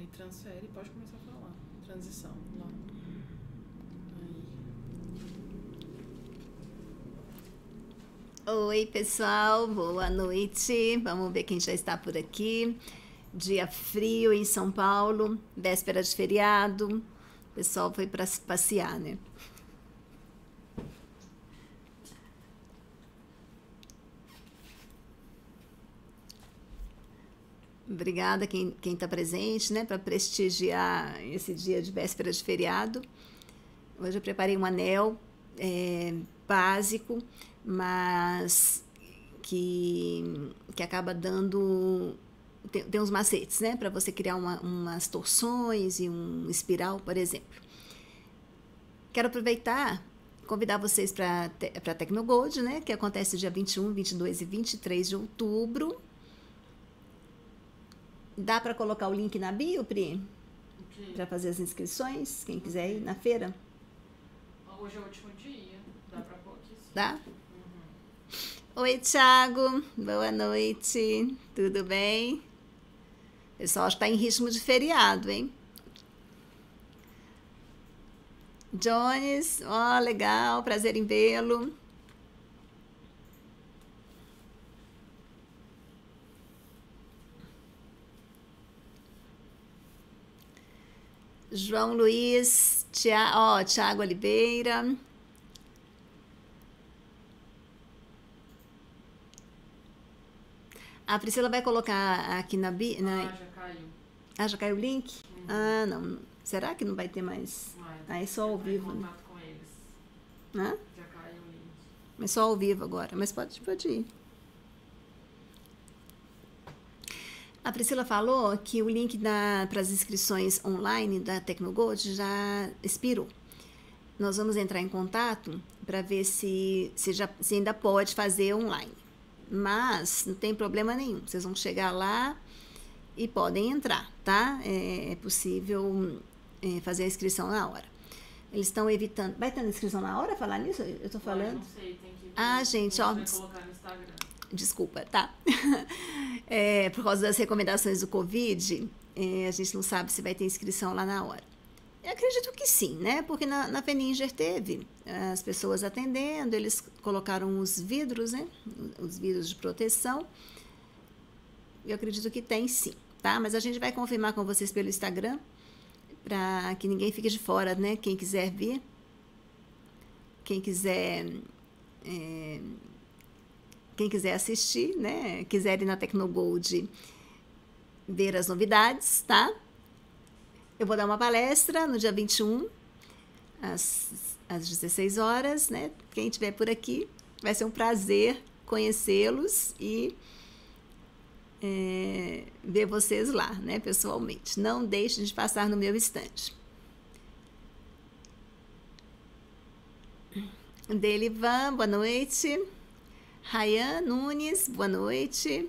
Aí transfere e pode começar a falar. Transição, lá. Aí. Oi, pessoal, boa noite. Vamos ver quem já está por aqui. Dia frio em São Paulo, véspera de feriado. O pessoal foi para passear, né? Obrigada quem está presente, né, para prestigiar esse dia de véspera de feriado. Hoje eu preparei um anel básico, mas que acaba dando... Tem uns macetes, né, para você criar umas torções e um espiral, por exemplo. Quero aproveitar convidar vocês para a Tecnogold, né, que acontece dia 21, 22 e 23 de outubro. Dá para colocar o link na bio, Pri? Okay. Para fazer as inscrições, quem quiser ir na feira? Hoje é o último dia, dá para pôr aqui sim. Dá? Uhum. Oi, Thiago, boa noite, tudo bem? O pessoal está em ritmo de feriado, hein? Jones, ó, legal, prazer em vê-lo. João Luiz, Thiago Oliveira. A Priscila vai colocar aqui na... já caiu. Ah, já caiu o link? Uhum. Ah, não. Será que não vai ter mais? Aí só ao vivo, né? Com eles. Hã? Já caiu o link. Mas só ao vivo agora. Mas pode ir. A Priscila falou que o link para as inscrições online da Tecnogold já expirou. Nós vamos entrar em contato para ver se ainda pode fazer online. Mas não tem problema nenhum. Vocês vão chegar lá e podem entrar, tá? É possível fazer a inscrição na hora. Eles estão evitando... Vai ter inscrição na hora falar nisso? Eu tô falando? Eu não sei, tem que ver. Ah, gente, ó... Vai colocar no Instagram. Desculpa, tá? Por causa das recomendações do Covid, a gente não sabe se vai ter inscrição lá na hora. Eu acredito que sim, né? Porque na Feninger teve as pessoas atendendo, eles colocaram os vidros, né? Os vidros de proteção. Eu acredito que tem sim, tá? Mas a gente vai confirmar com vocês pelo Instagram, para que ninguém fique de fora, né? Quem quiser vir, quem quiser assistir, né? Quiser ir na Tecnogold ver as novidades, tá? Eu vou dar uma palestra no dia 21, às 16 horas, né? Quem estiver por aqui, vai ser um prazer conhecê-los e ver vocês lá, né? Pessoalmente. Não deixem de passar no meu stand. Delivan, boa noite. Rayan Nunes, boa noite.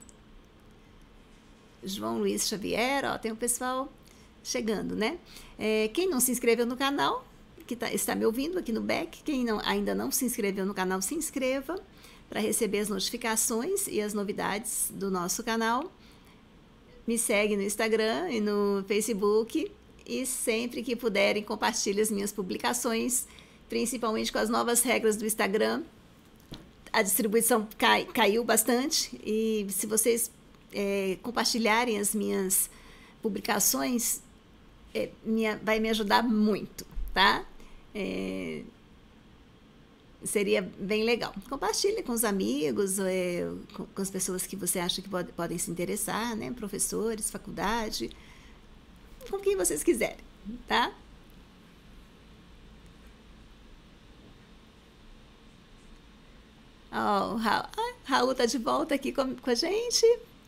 João Luiz Xavier, ó, tem o pessoal chegando, né? Quem não se inscreveu no canal, que está me ouvindo aqui no back, quem ainda não se inscreveu no canal, se inscreva para receber as notificações e as novidades do nosso canal. Me segue no Instagram e no Facebook e sempre que puderem compartilhe as minhas publicações, principalmente com as novas regras do Instagram. A distribuição caiu bastante e se vocês compartilharem as minhas publicações, vai me ajudar muito, tá? Seria bem legal. Compartilhe com os amigos, com as pessoas que você acha que podem se interessar, né? Professores, faculdade, com quem vocês quiserem, tá? Oh, Raul está de volta aqui com a gente.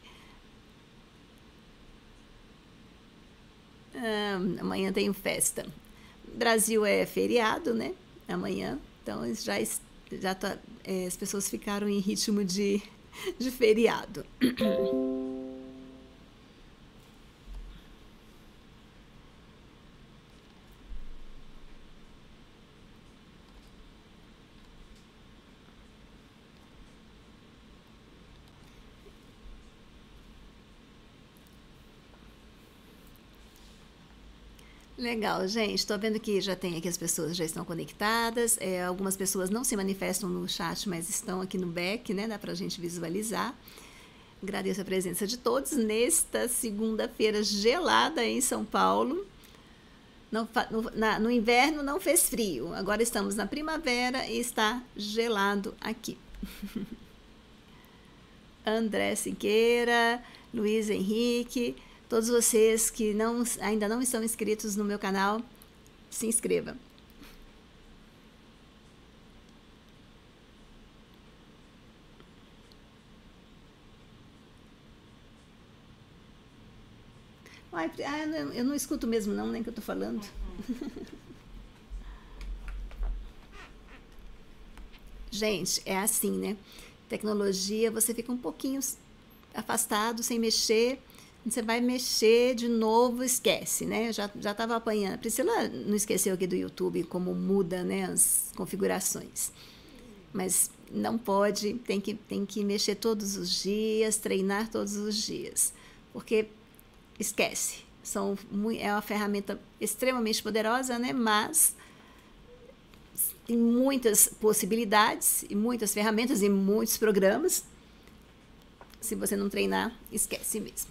Amanhã tem festa. Brasil é feriado, né? Amanhã. Então, as pessoas ficaram em ritmo de feriado. Legal, gente. Estou vendo que já tem aqui as pessoas já estão conectadas. Algumas pessoas não se manifestam no chat, mas estão aqui no back, né? Dá para a gente visualizar. Agradeço a presença de todos nesta segunda-feira gelada em São Paulo. No inverno não fez frio, agora estamos na primavera e está gelado aqui. André Siqueira, Luiz Henrique, todos vocês que ainda não estão inscritos no meu canal, se inscreva. Eu não escuto mesmo não, nem que eu estou falando. Gente, é assim, né? Tecnologia, você fica um pouquinho afastado, sem mexer. Você vai mexer de novo, esquece, né? Já estava apanhando. A Priscila não esqueceu aqui do YouTube como muda, né, as configurações. Mas não pode, tem que mexer todos os dias, treinar todos os dias. Porque esquece. É uma ferramenta extremamente poderosa, né? Mas tem muitas possibilidades, e muitas ferramentas e muitos programas. Se você não treinar, esquece mesmo.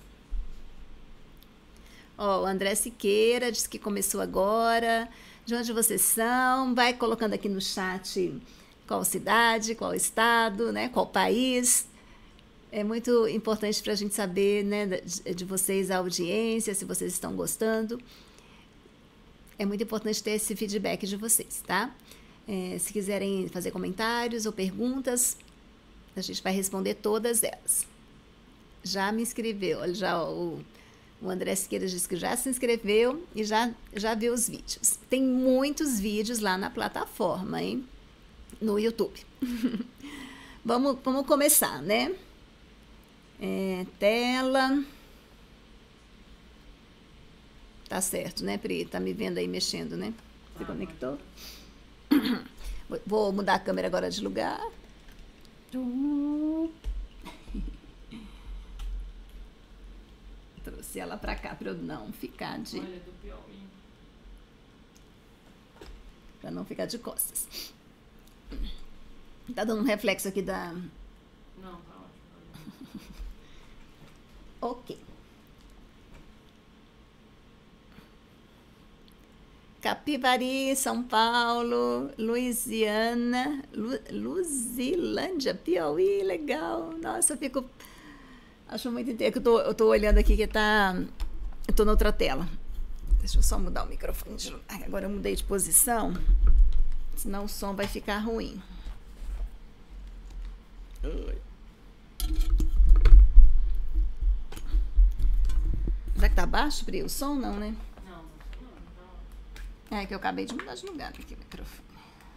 Ó, o André Siqueira disse que começou agora. De onde vocês são? Vai colocando aqui no chat qual cidade, qual estado, né? Qual país. É muito importante para a gente saber, né, de vocês, a audiência, se vocês estão gostando. É muito importante ter esse feedback de vocês, tá? Se quiserem fazer comentários ou perguntas, a gente vai responder todas elas. Já me inscreveu, olha, o André Siqueira disse que já se inscreveu e já viu os vídeos. Tem muitos vídeos lá na plataforma, hein? No YouTube. Vamos começar, né? Tela. Tá certo, né, Pri? Tá me vendo aí mexendo, né? Você conectou? Vou mudar a câmera agora de lugar. Trouxe ela pra cá pra eu não ficar de... Olha, do Piauí. Pra não ficar de costas. Tá dando um reflexo aqui da... Não, tá ótimo. Ok. Capivari, São Paulo, Louisiana, Luzilândia, Piauí, legal. Nossa, acho muito interessante. Eu tô olhando aqui que tá... Eu tô na outra tela. Deixa eu só mudar o microfone de lugar. Agora eu mudei de posição, senão o som vai ficar ruim. Já que tá baixo, Pri, o som não, né? Não. É que eu acabei de mudar de lugar aqui o microfone.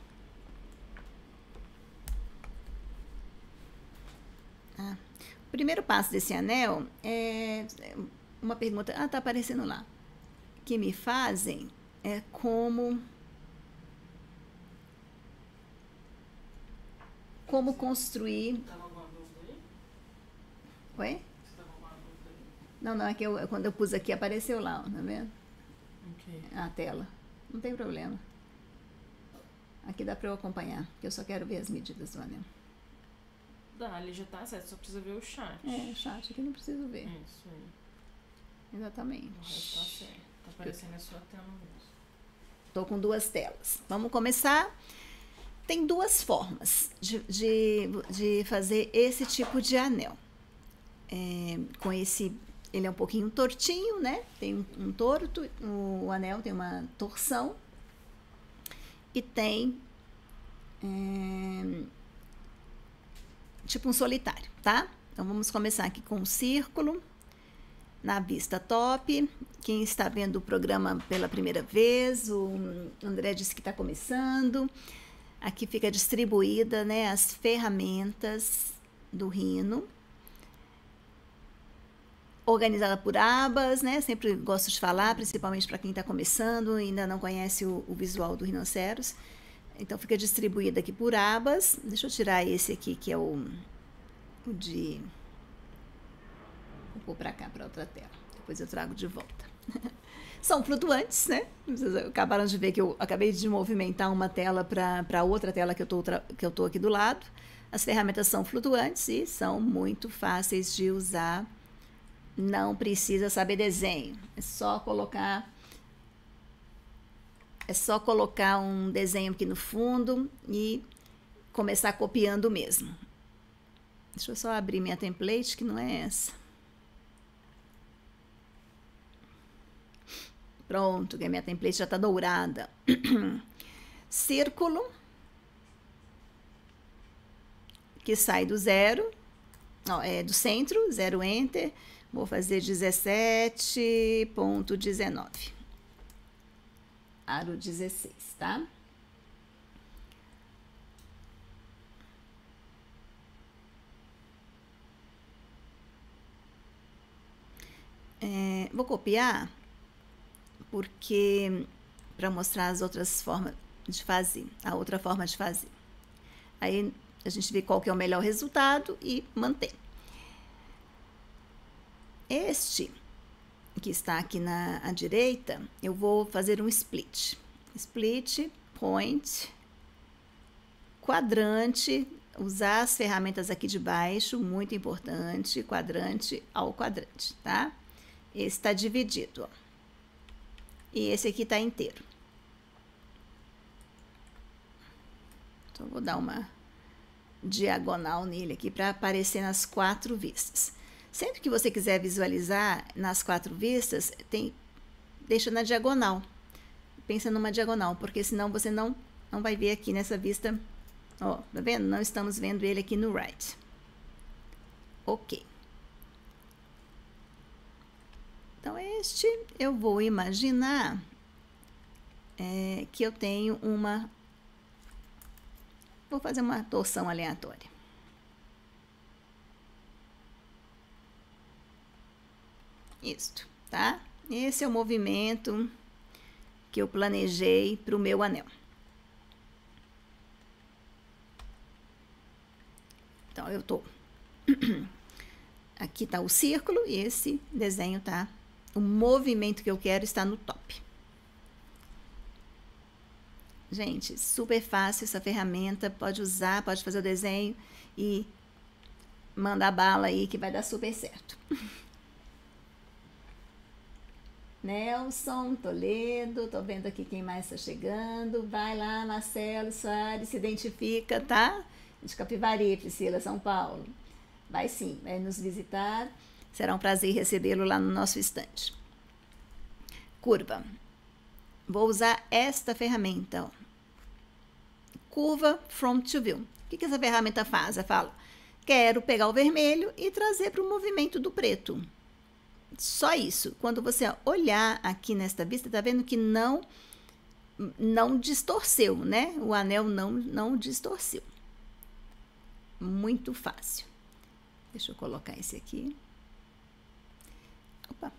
O primeiro passo desse anel é uma pergunta. Tá aparecendo lá. Que me fazem é como construir. Tava alguma dúvida aí? Oi? Você tava alguma dúvida aí? Não, é que quando eu pus aqui apareceu lá, tá vendo? Ok. A tela. Não tem problema. Aqui dá para eu acompanhar, porque eu só quero ver as medidas do anel. Dá, ele já tá certo, só precisa ver o chat. Chat aqui não preciso ver. Isso aí. Exatamente. O resto tá certo. Tá aparecendo a sua tela mesmo. Estou com duas telas. Vamos começar. Tem duas formas de fazer esse tipo de anel. Com esse... Ele é um pouquinho tortinho, né? Tem um torto, o anel tem uma torção e tem tipo um solitário, tá? Então, vamos começar aqui com um círculo na vista top. Quem está vendo o programa pela primeira vez, o André disse que está começando. Aqui fica distribuída, né, as ferramentas do Rhino. Organizada por abas, né? Sempre gosto de falar, principalmente para quem está começando e ainda não conhece o visual do rinoceros. Então, fica distribuída aqui por abas. Deixa eu tirar esse aqui, que é o de... Vou pôr para cá, para outra tela. Depois eu trago de volta. São flutuantes, né? Vocês acabaram de ver que eu acabei de movimentar uma tela para outra tela que eu tô aqui do lado. As ferramentas são flutuantes e são muito fáceis de usar. Não precisa saber desenho. É só colocar um desenho aqui no fundo e começar copiando mesmo. Deixa eu só abrir minha template, que não é essa. Pronto, que a minha template já está dourada. Círculo, que sai do zero, do centro, 0 enter. Vou fazer 17.19. Aro 16, tá? Vou copiar porque para mostrar as outras formas de fazer, a outra forma de fazer. Aí a gente vê qual que é o melhor resultado e mantém. Este que está aqui à direita, eu vou fazer um split. Split, point, quadrante, usar as ferramentas aqui de baixo, muito importante, quadrante ao quadrante, tá? Esse está dividido, ó. E esse aqui está inteiro. Então, vou dar uma diagonal nele aqui para aparecer nas 4 vistas. Sempre que você quiser visualizar nas 4 vistas, deixa na diagonal. Pensa numa diagonal, porque senão você não vai ver aqui nessa vista. Ó, tá vendo? Não estamos vendo ele aqui no right. Ok. Então, este eu vou imaginar que eu tenho uma... Vou fazer uma torção aleatória. Isto, tá? Esse é o movimento que eu planejei para o meu anel. Então, eu tô... Aqui tá o círculo e esse desenho tá... O movimento que eu quero está no top. Gente, super fácil essa ferramenta. Pode usar, pode fazer o desenho e mandar bala aí que vai dar super certo. Nelson, Toledo, tô vendo aqui quem mais está chegando. Vai lá, Marcelo Soares, se identifica, tá? De Capivari, Priscila, São Paulo. Vai sim, vai nos visitar. Será um prazer recebê-lo lá no nosso estande. Curva. Vou usar esta ferramenta, ó. Curva from to view. O que essa ferramenta faz? Eu falo, quero pegar o vermelho e trazer para o movimento do preto. Só isso. Quando você olhar aqui nesta vista, tá vendo que não distorceu, né? O anel não distorceu. Muito fácil. Deixa eu colocar esse aqui. Opa.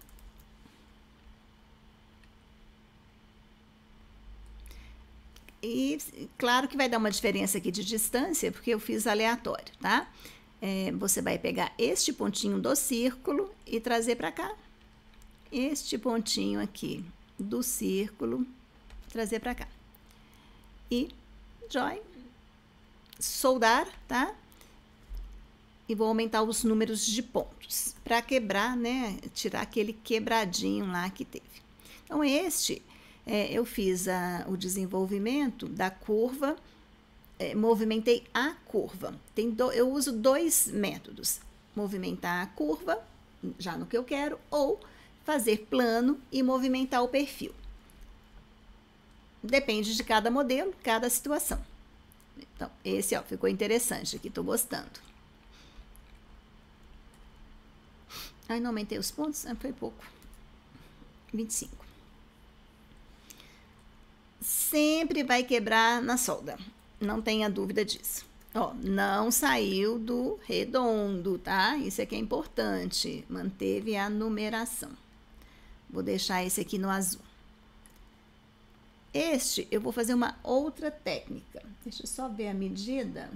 E claro que vai dar uma diferença aqui de distância, porque eu fiz aleatório, tá? Você vai pegar este pontinho do círculo e trazer para cá. Este pontinho aqui do círculo, trazer para cá. E join, soldar, tá? E vou aumentar os números de pontos para quebrar, né? Tirar aquele quebradinho lá que teve. Então, eu fiz o desenvolvimento da curva, movimentei a curva. Eu uso 2 métodos: movimentar a curva, já no que eu quero, ou fazer plano e movimentar o perfil. Depende de cada modelo, cada situação. Então, esse ficou interessante aqui, tô gostando. Ai, não aumentei os pontos? Foi pouco. 25. Sempre vai quebrar na solda. Não tenha dúvida disso. Ó, não saiu do redondo, tá? Isso aqui é importante. Manteve a numeração. Vou deixar esse aqui no azul. Eu vou fazer uma outra técnica. Deixa eu só ver a medida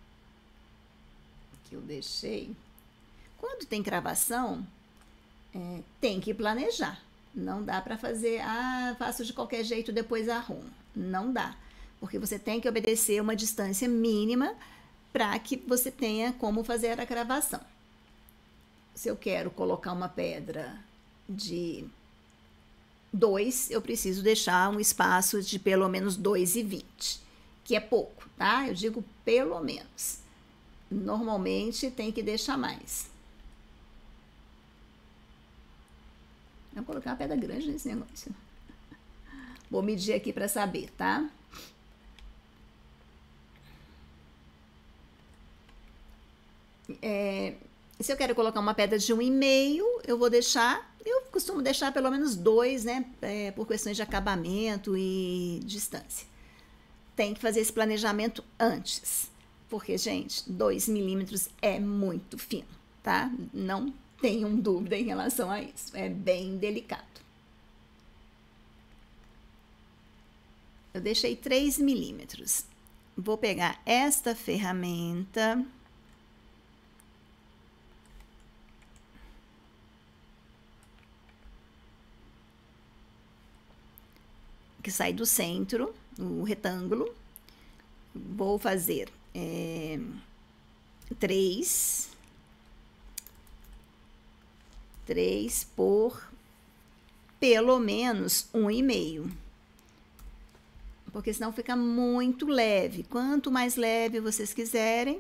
que eu deixei. Quando tem cravação, tem que planejar. Não dá para fazer, faço de qualquer jeito, depois arrumo. Não dá, porque você tem que obedecer uma distância mínima para que você tenha como fazer a gravação. Se eu quero colocar uma pedra de 2, eu preciso deixar um espaço de pelo menos 2,20, que é pouco, tá? Eu digo pelo menos. Normalmente tem que deixar mais. Vou colocar uma pedra grande nesse negócio. Vou medir aqui para saber, tá? Se eu quero colocar uma pedra de 1,5, eu costumo deixar pelo menos 2, né? Por questões de acabamento e distância. Tem que fazer esse planejamento antes, porque, gente, 2 milímetros é muito fino, tá? Não tenham dúvida em relação a isso, é bem delicado. Eu deixei 3 milímetros. Vou pegar esta ferramenta. Que sai do centro, o retângulo. Vou fazer 3 por pelo menos 1,5. Porque senão fica muito leve. Quanto mais leve vocês quiserem,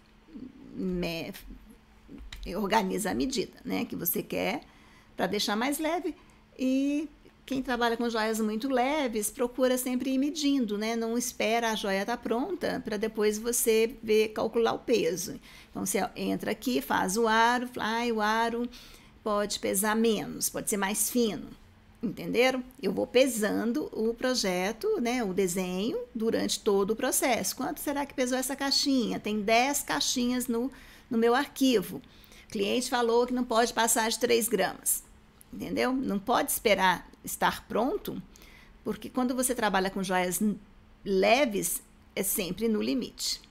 organiza a medida, né, que você quer para deixar mais leve. E quem trabalha com joias muito leves procura sempre ir medindo, né? Não espera a joia estar pronta para depois você calcular o peso. Então você entra aqui, faz o aro, o aro pode pesar menos, pode ser mais fino. Entenderam? Eu vou pesando o projeto, né, o desenho, durante todo o processo. Quanto será que pesou essa caixinha? Tem 10 caixinhas no meu arquivo. O cliente falou que não pode passar de 3 gramas. Entendeu? Não pode esperar estar pronto, porque quando você trabalha com joias leves, é sempre no limite.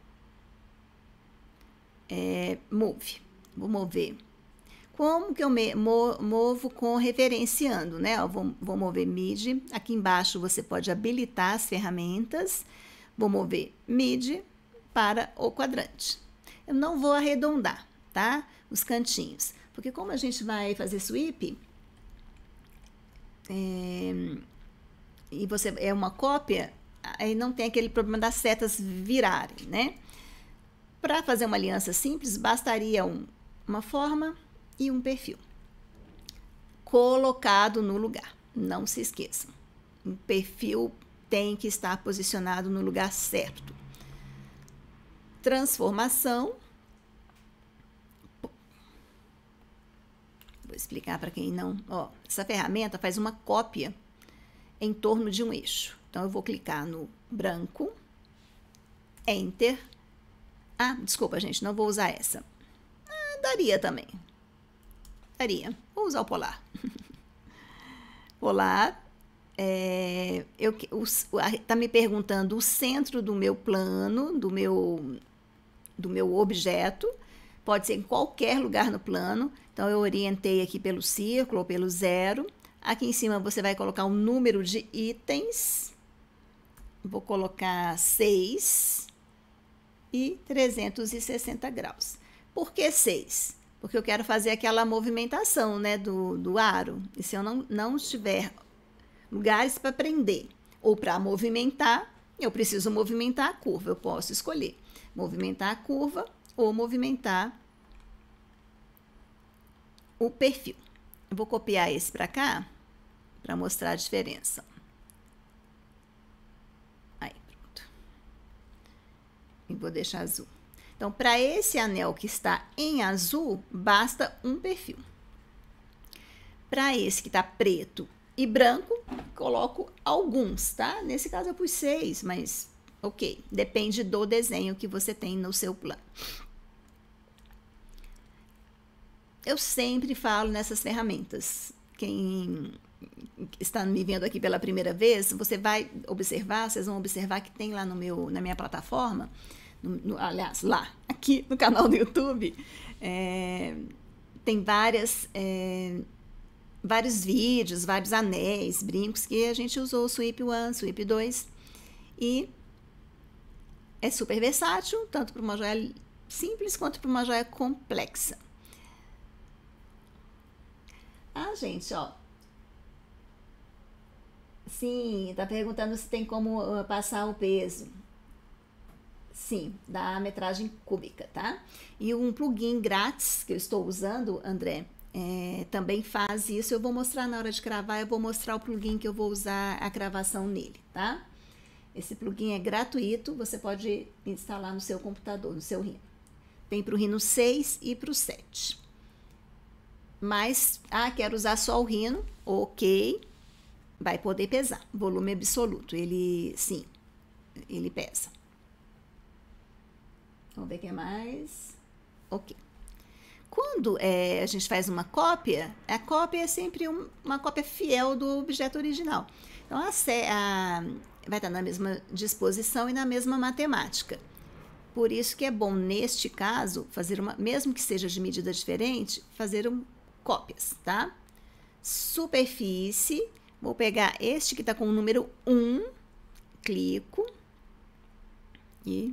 Vou mover. Como que eu movo com referenciando, né? Vou mover MIDI. Aqui embaixo você pode habilitar as ferramentas. Vou mover MIDI para o quadrante. Eu não vou arredondar, tá? Os cantinhos. Porque como a gente vai fazer sweep, e você é uma cópia, aí não tem aquele problema das setas virarem, né? Para fazer uma aliança simples, bastaria uma forma e um perfil colocado no lugar. Não se esqueçam, o perfil tem que estar posicionado no lugar certo. Transformação. Vou explicar para quem não... essa ferramenta faz uma cópia em torno de um eixo. Então, eu vou clicar no branco, Enter. Desculpa, gente, não vou usar essa. Daria também. Vou usar o polar. Polar. Tá me perguntando o centro do meu plano, do meu objeto. Pode ser em qualquer lugar no plano. Então, eu orientei aqui pelo círculo ou pelo 0. Aqui em cima, você vai colocar um número de itens. Vou colocar 6 e 360 graus. Por que 6? Porque eu quero fazer aquela movimentação, né, do aro. E se eu não tiver lugares para prender ou para movimentar, eu preciso movimentar a curva. Eu posso escolher movimentar a curva ou movimentar o perfil. Eu vou copiar esse para cá para mostrar a diferença. Aí, pronto. E vou deixar azul. Então, para esse anel que está em azul, basta um perfil. Para esse que está preto e branco, coloco alguns, tá? Nesse caso eu pus 6, mas ok, depende do desenho que você tem no seu plano. Eu sempre falo nessas ferramentas. Quem está me vendo aqui pela primeira vez, vocês vão observar que tem lá na minha plataforma, aliás, aqui no canal do YouTube, tem vários vídeos, vários anéis, brincos que a gente usou o Sweep 1, Sweep 2 e é super versátil, tanto para uma joia simples quanto para uma joia complexa. Ah, gente, ó. Sim, tá perguntando se tem como passar o peso. Sim, da metragem cúbica, tá? E um plugin grátis que eu estou usando, André, também faz isso. Eu vou mostrar na hora de cravar, eu vou mostrar o plugin que eu vou usar a cravação nele, tá? Esse plugin é gratuito, você pode instalar no seu computador, no seu Rhino. Tem para o Rhino 6 e para o 7. Mas, quero usar só o Rhino, ok, vai poder pesar. Volume absoluto, sim, ele pesa. Vamos ver o que mais. Ok. Quando a gente faz uma cópia, a cópia é sempre uma cópia fiel do objeto original. Então, vai estar na mesma disposição e na mesma matemática. Por isso que é bom, neste caso, fazer mesmo que seja de medida diferente, fazer cópias, tá? Superfície, vou pegar este que está com o número 1, clico e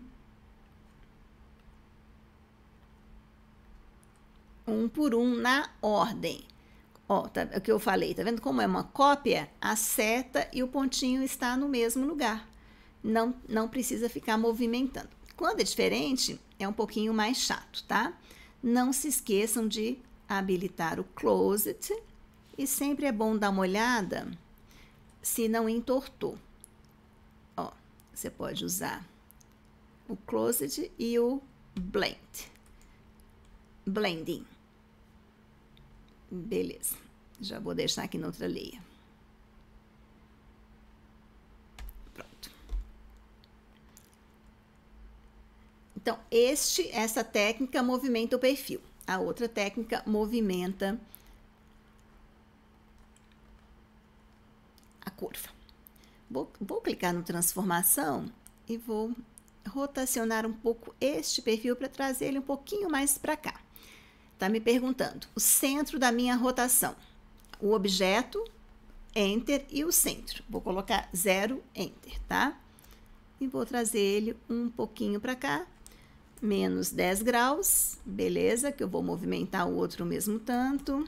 um por um na ordem. Ó, tá, é o que eu falei, tá vendo como é uma cópia? A seta e o pontinho está no mesmo lugar. Não precisa ficar movimentando. Quando é diferente, é um pouquinho mais chato, tá? Não se esqueçam de habilitar o Closet e sempre é bom dar uma olhada se não entortou. Ó, você pode usar o Closet e o Blending. Beleza, já vou deixar aqui na outra leia. Pronto. Então, essa técnica movimenta o perfil. A outra técnica movimenta a curva. Vou clicar no transformação e vou rotacionar um pouco este perfil para trazer ele um pouquinho mais para cá. Tá me perguntando o centro da minha rotação, o objeto, Enter e o centro. Vou colocar 0, Enter, tá? E vou trazer ele um pouquinho para cá, menos 10 graus, beleza, que eu vou movimentar o outro mesmo tanto.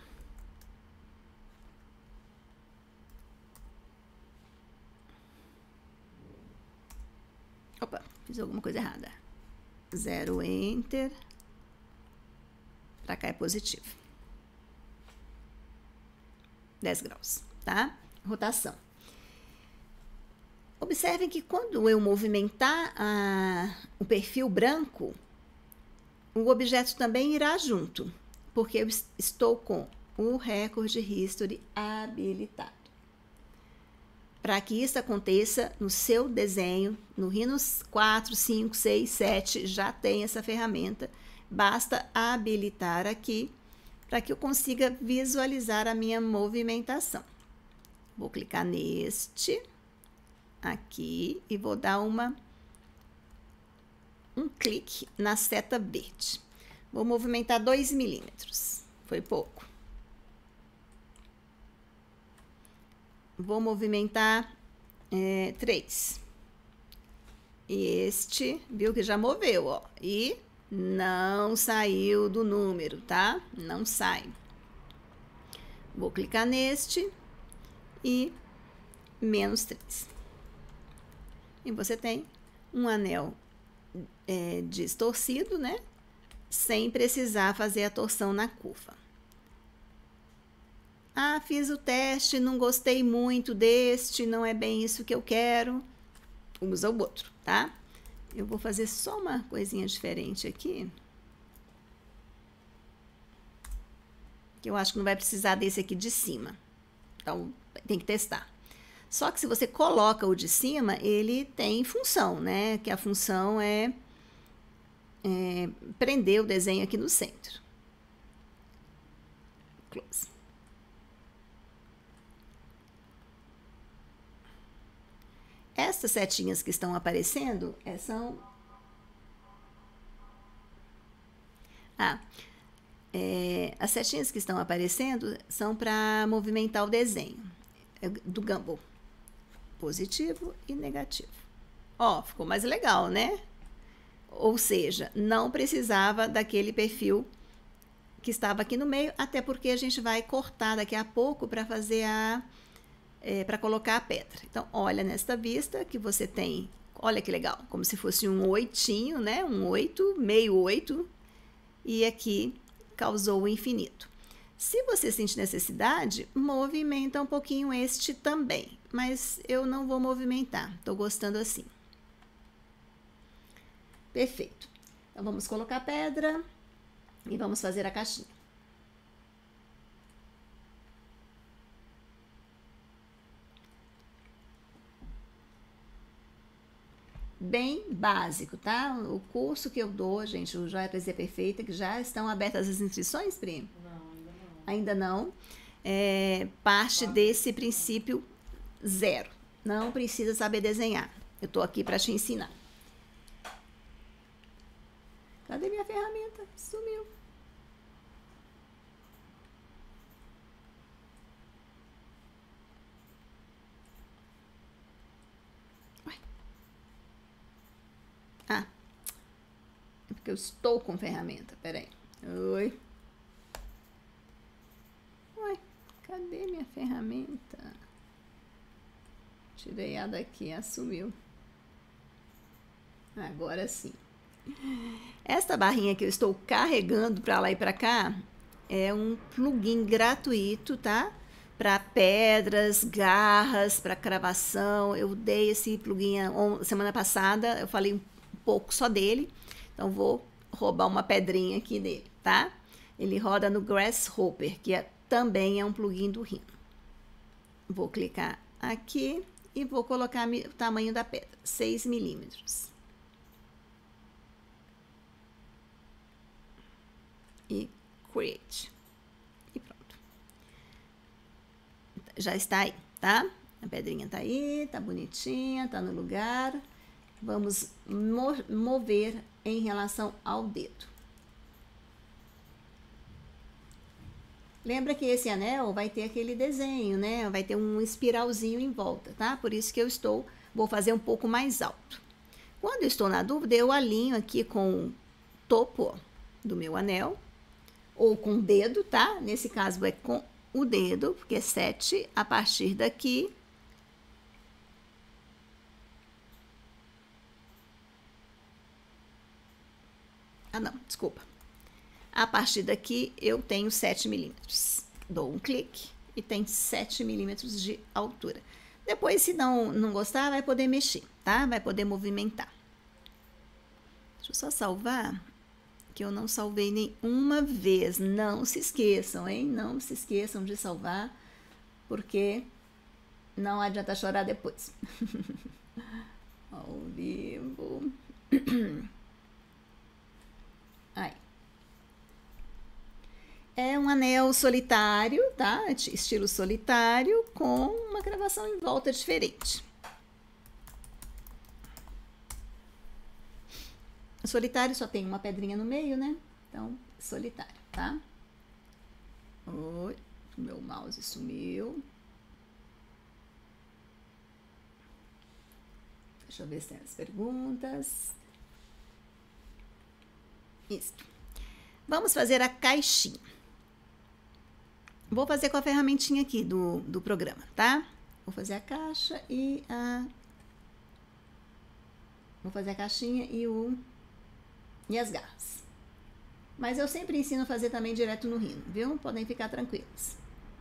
Opa, fiz alguma coisa errada. 0, Enter. Para cá é positivo. 10 graus, tá? Rotação. Observem que quando eu movimentar o perfil branco, o objeto também irá junto, porque eu estou com o Record History habilitado. Para que isso aconteça no seu desenho, no Rhino 4, 5, 6, 7, já tem essa ferramenta. Basta habilitar aqui para que eu consiga visualizar a minha movimentação. Vou clicar neste aqui e vou dar um clique na seta verde. Vou movimentar 2 milímetros, foi pouco. Vou movimentar 3. E este, viu que já moveu, ó, e não saiu do número, tá? Não sai. Vou clicar neste e menos 3. E você tem um anel distorcido, né? Sem precisar fazer a torção na curva. Fiz o teste, não gostei muito deste, não é bem isso que eu quero. Usa o outro, tá? Eu vou fazer só uma coisinha diferente aqui. Que eu acho que não vai precisar desse aqui de cima. Então, tem que testar. Só que se você coloca o de cima, ele tem função, né? Que a função é prender o desenho aqui no centro. Close. Essas setinhas que estão aparecendo são... As setinhas que estão aparecendo são para movimentar o desenho do Gumball. Positivo e negativo. Ó, ficou mais legal, né? Ou seja, não precisava daquele perfil que estava aqui no meio, até porque a gente vai cortar daqui a pouco para fazer para colocar a pedra. Então, olha nesta vista que você tem, olha que legal, como se fosse um oitinho, né? Um 8, meio 8, e aqui causou o infinito. Se você sentir necessidade, movimenta um pouquinho este também, mas eu não vou movimentar, estou gostando assim. Perfeito. Então, vamos colocar a pedra e vamos fazer a caixinha. Bem básico, tá? O curso que eu dou, gente, o Joia Poesia Perfeita, que já estão abertas as inscrições, Pri? Não, ainda não. Ainda não. Parte desse princípio zero. Não precisa saber desenhar. Eu tô aqui para te ensinar. Cadê minha ferramenta? Sumiu. Ah, é porque eu estou com ferramenta. Peraí. Oi. Ué, cadê minha ferramenta? Tirei a daqui, assumiu. Agora sim. Esta barrinha que eu estou carregando para lá e para cá é um plugin gratuito, tá? Para pedras, garras, para cravação. Eu dei esse plugin semana passada, eu falei um pouco só dele. Então, vou roubar uma pedrinha aqui dele, tá? Ele roda no Grasshopper, que também é um plugin do Rhino. Vou clicar aqui e vou colocar o tamanho da pedra, 6 milímetros. E Create. E pronto. Já está aí, tá? A pedrinha tá aí, tá bonitinha, tá no lugar. Vamos mover em relação ao dedo. Lembra que esse anel vai ter aquele desenho, né? Vai ter um espiralzinho em volta, tá? Por isso que vou fazer um pouco mais alto. Quando eu estou na dúvida, eu alinho aqui com o topo do meu anel, ou com o dedo, tá? Nesse caso é com o dedo, porque é 7 a partir daqui. Ah, não, desculpa. A partir daqui eu tenho 7 milímetros. Dou um clique e tem 7 milímetros de altura. Depois, se não gostar, vai poder mexer, tá? Vai poder movimentar. Deixa eu só salvar, que eu não salvei nenhuma vez. Não se esqueçam, hein? Não se esqueçam de salvar, porque não adianta chorar depois. Ao vivo. Aí. É um anel solitário, tá? Estilo solitário, com uma gravação em volta diferente. O solitário só tem uma pedrinha no meio, né? Então, solitário, tá? Oi, meu mouse sumiu. Deixa eu ver se tem as perguntas. Isso. Vamos fazer a caixinha. Vou fazer com a ferramentinha aqui do programa, tá? Vou fazer a caixa e Vou fazer a caixinha e as garras. Mas eu sempre ensino a fazer também direto no Rhino, viu? Podem ficar tranquilos.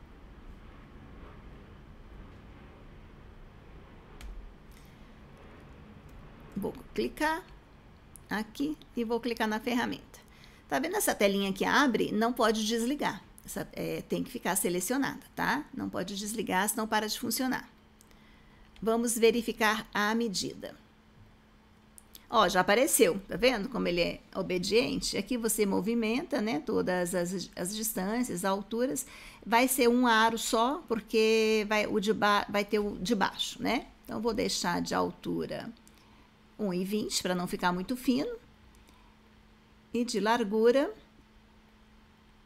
Vou clicar aqui e vou clicar na ferramenta. Tá vendo essa telinha que abre? Não pode desligar. Tem que ficar selecionada, tá? Não pode desligar, senão para de funcionar. Vamos verificar a medida. Ó, já apareceu, tá vendo como ele é obediente? Aqui você movimenta, né, todas as distâncias, as alturas. Vai ser um aro só, porque vai ter o de baixo, né? Então, vou deixar de altura 1,20 para não ficar muito fino. E de largura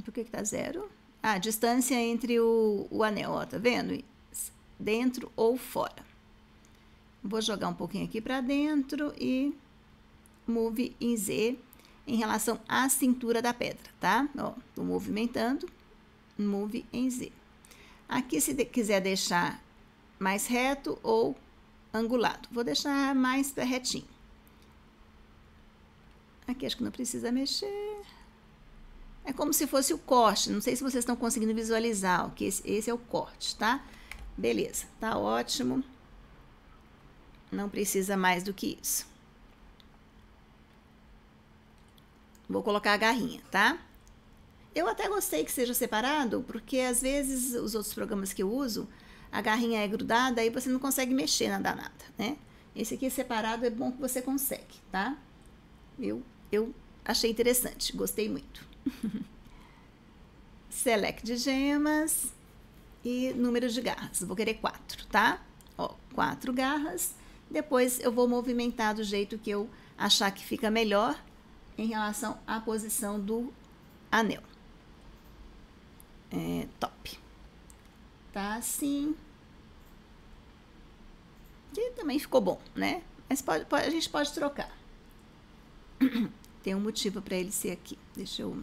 Por que tá 0? Ah, distância entre o anel, ó, tá vendo? Dentro ou fora. Vou jogar um pouquinho aqui para dentro e move em Z em relação à cintura da pedra, tá? Ó, tô movimentando, move em Z. Aqui, se quiser deixar mais reto ou angulado, vou deixar mais para retinho. Aqui acho que não precisa mexer. É como se fosse o corte, não sei se vocês estão conseguindo visualizar, ó, que esse é o corte, tá? Beleza, tá ótimo. Não precisa mais do que isso. Vou colocar a garrinha, tá? Eu até gostei que seja separado, porque às vezes os outros programas que eu uso, a garrinha é grudada, aí você não consegue mexer na danada, né? Esse aqui separado é bom que você consegue, tá? Eu achei interessante, gostei muito. Select de gemas e número de garras. Vou querer 4, tá? Ó, 4 garras. Depois eu vou movimentar do jeito que eu achar que fica melhor em relação à posição do anel. Top. Tá assim. E também ficou bom, né? Mas a gente pode trocar. Tem um motivo para ele ser aqui. Deixa eu...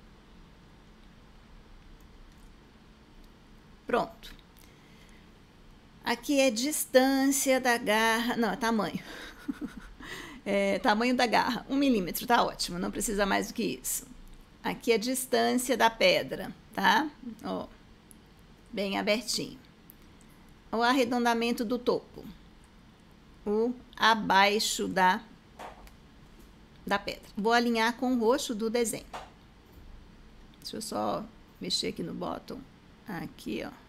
Pronto. Aqui é distância da garra... Não, é tamanho. Tamanho da garra. 1 milímetro, tá ótimo. Não precisa mais do que isso. Aqui é a distância da pedra, tá? Ó, bem abertinho. O arredondamento do topo. O abaixo da pedra. Vou alinhar com o roxo do desenho. Deixa eu só mexer aqui no bottom. Aqui, ó.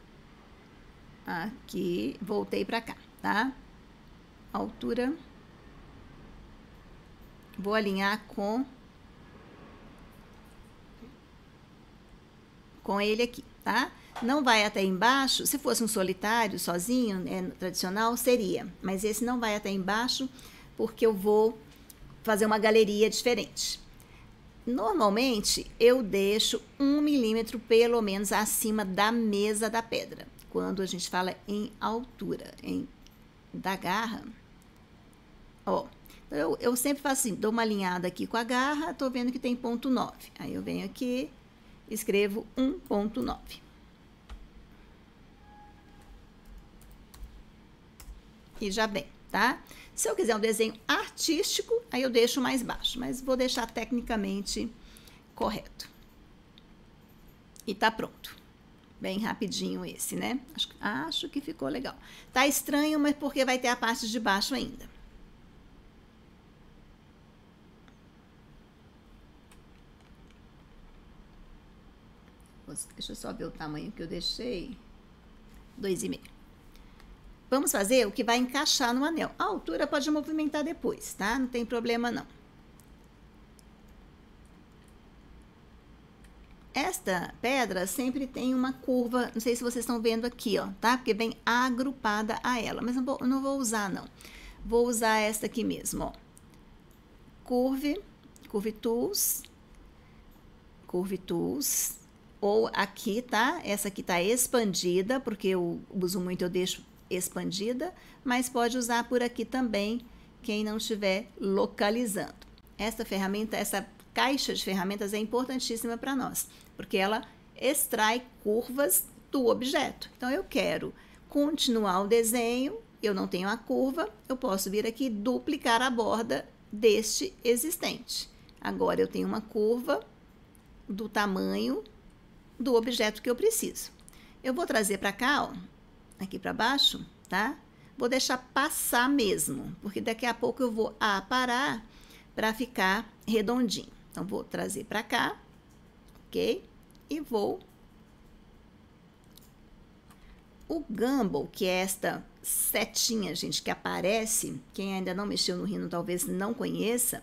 Aqui, voltei pra cá, tá? Altura. Vou alinhar com ele aqui, tá? Não vai até embaixo. Se fosse um solitário, sozinho, né, tradicional, seria. Mas esse não vai até embaixo, porque eu vou fazer uma galeria diferente. Normalmente, eu deixo 1 milímetro, pelo menos, acima da mesa da pedra. Quando a gente fala em altura, da garra. Ó, eu sempre faço assim, dou uma alinhada aqui com a garra, tô vendo que tem ponto 9. Aí eu venho aqui, escrevo 1,9. E já vem, tá? Se eu quiser um desenho artístico, aí eu deixo mais baixo, mas vou deixar tecnicamente correto. E tá pronto. Bem rapidinho esse, né? Acho que ficou legal. Tá estranho, mas porque vai ter a parte de baixo ainda. Deixa eu só ver o tamanho que eu deixei. 2,5. Vamos fazer o que vai encaixar no anel. A altura pode movimentar depois, tá? Não tem problema, não. Esta pedra sempre tem uma curva, não sei se vocês estão vendo aqui, ó, tá? Porque vem agrupada a ela, mas não vou usar, não. Vou usar esta aqui mesmo, ó. Curve Tools, ou aqui, tá? Essa aqui tá expandida, porque eu uso muito, eu deixo expandida, mas pode usar por aqui também, quem não estiver localizando. Essa ferramenta, essa caixa de ferramentas é importantíssima para nós, porque ela extrai curvas do objeto. Então, eu quero continuar o desenho, eu não tenho a curva, eu posso vir aqui e duplicar a borda deste existente. Agora, eu tenho uma curva do tamanho do objeto que eu preciso. Eu vou trazer para cá, ó, aqui para baixo, tá? Vou deixar passar mesmo, porque daqui a pouco eu vou aparar para ficar redondinho. Então, vou trazer para cá, ok? E vou... O Gumball, que é esta setinha, gente, que aparece, quem ainda não mexeu no Rhino talvez não conheça,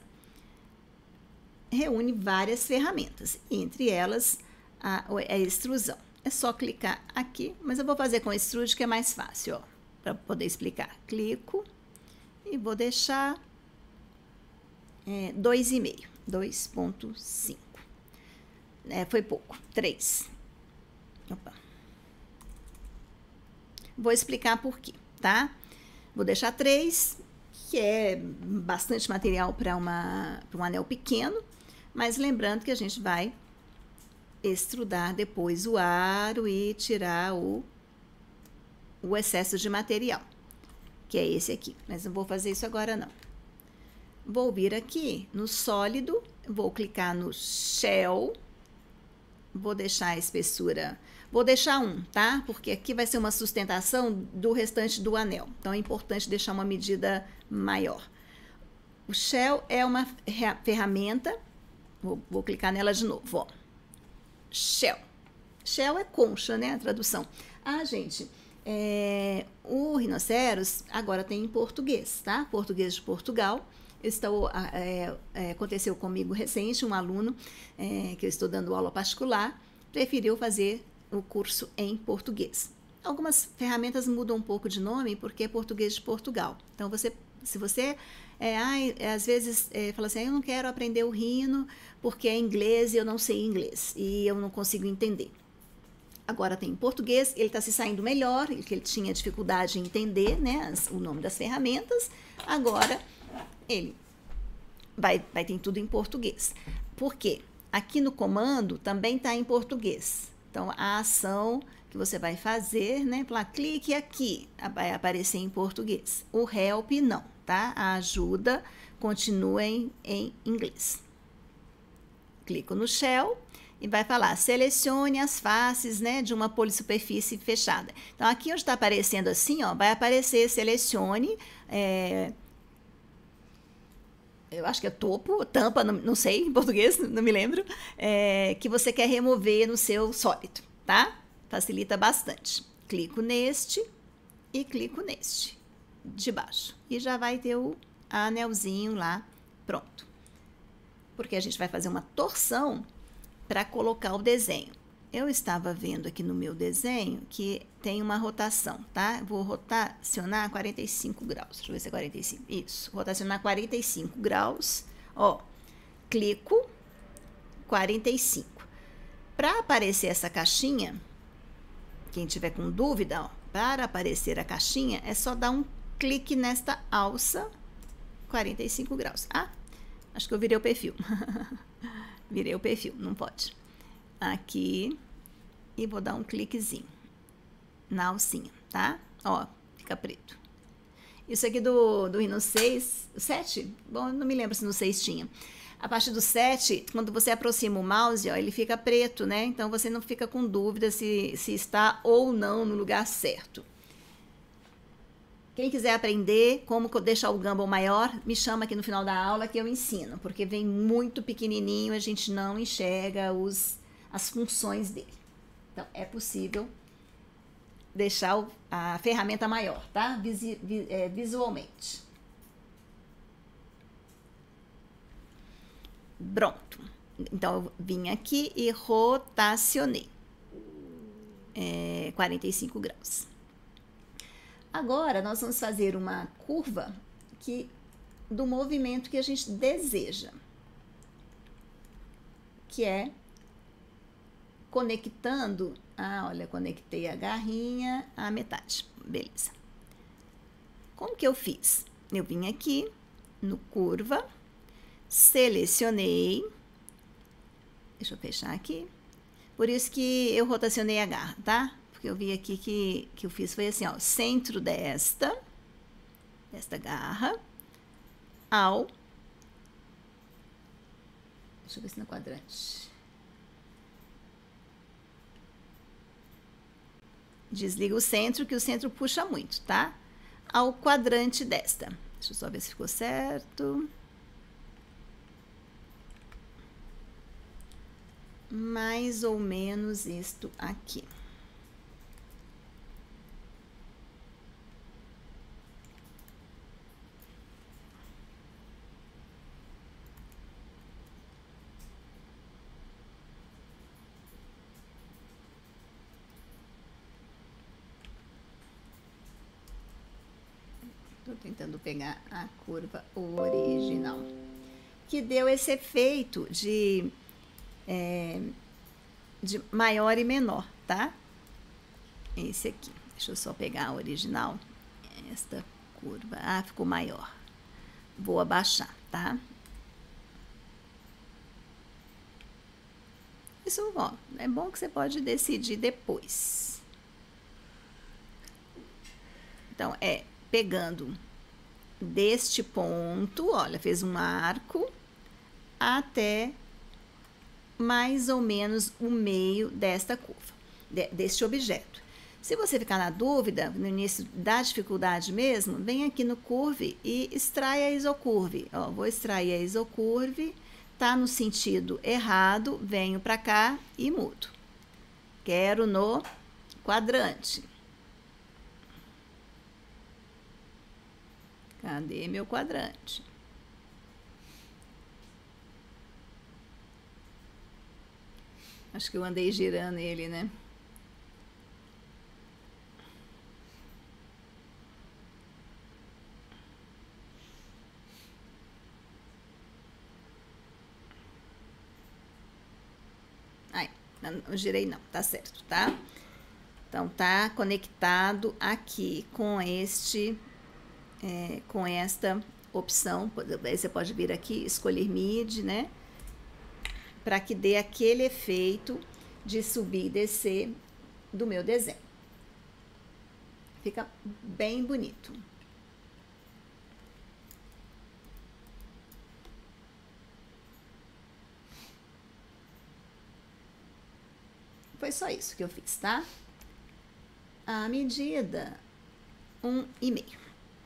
reúne várias ferramentas, entre elas a extrusão. É só clicar aqui, mas eu vou fazer com extrude que é mais fácil, ó, para poder explicar. Clico e vou deixar 2,5, 2,5. Foi pouco, 3. Opa. Vou explicar por quê, tá? Vou deixar 3, que é bastante material para um anel pequeno, mas lembrando que a gente vai extrudar depois o aro e tirar o excesso de material, que é esse aqui. Mas não vou fazer isso agora, não. Vou vir aqui no sólido, vou clicar no Shell, vou deixar a espessura, vou deixar 1, tá? Porque aqui vai ser uma sustentação do restante do anel, então é importante deixar uma medida maior. O Shell é uma ferramenta, vou clicar nela de novo, ó. Shell. Shell é concha, né? A tradução. Ah, gente, o rinoceros agora tem em português, tá? Português de Portugal. Aconteceu comigo recente, um aluno que eu estou dando aula particular, preferiu fazer o curso em português. Algumas ferramentas mudam um pouco de nome porque é português de Portugal. Então, se você às vezes fala assim, eu não quero aprender o rino porque é inglês e eu não sei inglês e eu não consigo entender. Agora tem em português, ele está se saindo melhor, que ele tinha dificuldade em entender, né, o nome das ferramentas. Agora ele vai ter tudo em português. Por quê? Aqui no comando também está em português. Então, a ação que você vai fazer, né, falar clique aqui, vai aparecer em português. O help não, tá? A ajuda continua em inglês. Clico no Shell e vai falar, selecione as faces, né, de uma polissuperfície fechada. Então, aqui onde está aparecendo assim, ó, vai aparecer selecione, eu acho que é topo, tampa, não sei em português, não me lembro, que você quer remover no seu sólido, tá? Facilita bastante. Clico neste e clico neste, de baixo. E já vai ter o anelzinho lá pronto. Porque a gente vai fazer uma torção para colocar o desenho. Eu estava vendo aqui no meu desenho que tem uma rotação, tá? Vou rotacionar 45 graus. Deixa eu ver se é 45. Isso, rotacionar 45 graus. Ó, clico 45. Para aparecer essa caixinha, quem tiver com dúvida, ó, para aparecer a caixinha, é só dar um clique nesta alça 45 graus. Ah, acho que eu virei o perfil. Virei o perfil, não pode. Aqui, e vou dar um cliquezinho na alcinha, tá? Ó, fica preto. Isso aqui do Rhino 6, 7? Bom, não me lembro se no 6 tinha. A partir do 7, quando você aproxima o mouse, ó, ele fica preto, né? Então, você não fica com dúvida se está ou não no lugar certo. Quem quiser aprender como deixar o gimbal maior, me chama aqui no final da aula que eu ensino, porque vem muito pequenininho, a gente não enxerga as funções dele. Então, é possível deixar a ferramenta maior, tá? Visualmente. Pronto. Então, eu vim aqui e rotacionei 45 graus. Agora, nós vamos fazer uma curva do movimento que a gente deseja, que é conectando, olha, conectei a garrinha à metade, beleza. Como que eu fiz? Eu vim aqui no curva, selecionei, deixa eu fechar aqui, por isso que eu rotacionei a garra, tá? Porque eu vi aqui que eu fiz foi assim, ó, centro desta garra deixa eu ver se no quadrante. Desliga o centro, que o centro puxa muito, tá? Ao quadrante desta. Deixa eu só ver se ficou certo. Mais ou menos isto aqui. Estou tentando pegar a curva original, que deu esse efeito de de maior e menor, tá? Esse aqui. Deixa eu só pegar a original. Esta curva. Ah, ficou maior. Vou abaixar, tá? Isso, ó, é bom que você pode decidir depois. Então, pegando deste ponto, olha, fez um arco até mais ou menos o meio desta curva, deste objeto. Se você ficar na dúvida, no início da dificuldade mesmo, vem aqui no Curve e extrai a isocurve. Ó, vou extrair a isocurve, tá no sentido errado, venho para cá e mudo. Quero no quadrante. Cadê meu quadrante? Acho que eu andei girando ele, né? Ai, não girei não, tá certo, tá? Então, tá conectado aqui com com esta opção. Aí você pode vir aqui, escolher MIDI, né? Para que dê aquele efeito de subir e descer do meu desenho. Fica bem bonito. Foi só isso que eu fiz, tá? A medida 1,5.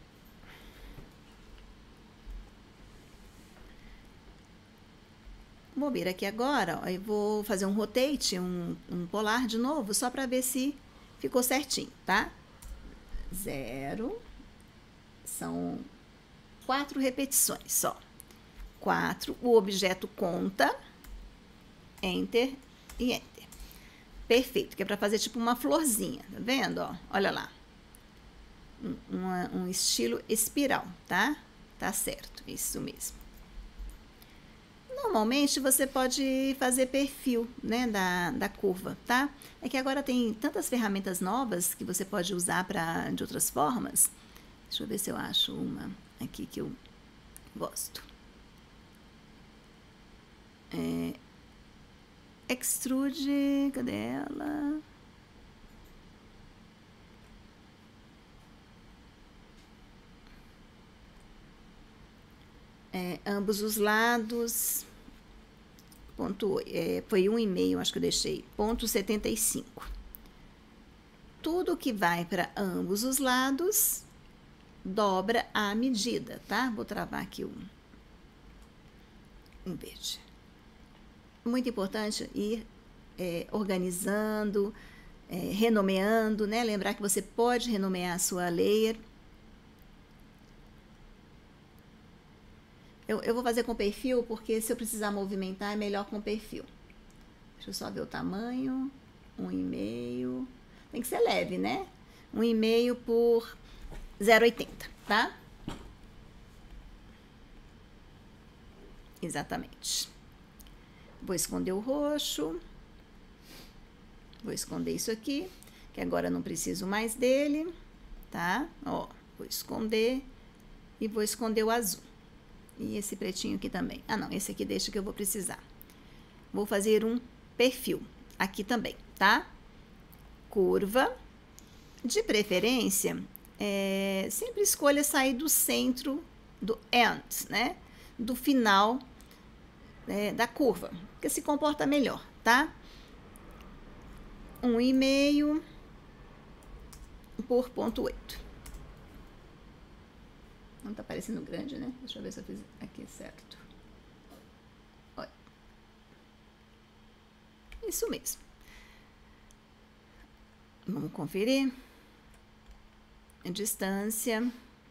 Vou vir aqui agora, ó, e vou fazer um rotate, um polar de novo, só para ver se ficou certinho, tá? 0. São 4 repetições só. 4, o objeto conta, Enter e Enter. Perfeito, que é para fazer tipo uma florzinha, tá vendo? Ó, olha lá. Um estilo espiral, tá? Tá certo, isso mesmo. Normalmente você pode fazer perfil, né, da curva, tá? É que agora tem tantas ferramentas novas que você pode usar de outras formas. Deixa eu ver se eu acho uma aqui que eu gosto. Extrude, cadê ela? Ambos os lados. Foi 1,5, acho que eu deixei. Ponto 75. Tudo que vai para ambos os lados dobra a medida, tá? Vou travar aqui um verde. Muito importante ir organizando, renomeando, né? Lembrar que você pode renomear a sua layer. Eu vou fazer com perfil, porque se eu precisar movimentar, é melhor com perfil. Deixa eu só ver o tamanho. 1,5. Tem que ser leve, né? 1,5 por 0,80, tá? Exatamente. Vou esconder o roxo. Vou esconder isso aqui, que agora não preciso mais dele, tá? Ó, vou esconder e vou esconder o azul. E esse pretinho aqui também. Ah, não, esse aqui deixa que eu vou precisar. Vou fazer um perfil aqui também, tá? Curva. De preferência, sempre escolha sair do centro do end, né? Do final da curva, porque se comporta melhor, tá? 1,5 por 0,8. Não tá parecendo grande, né? Deixa eu ver se eu fiz aqui certo. Olha. Isso mesmo. Vamos conferir. Distância.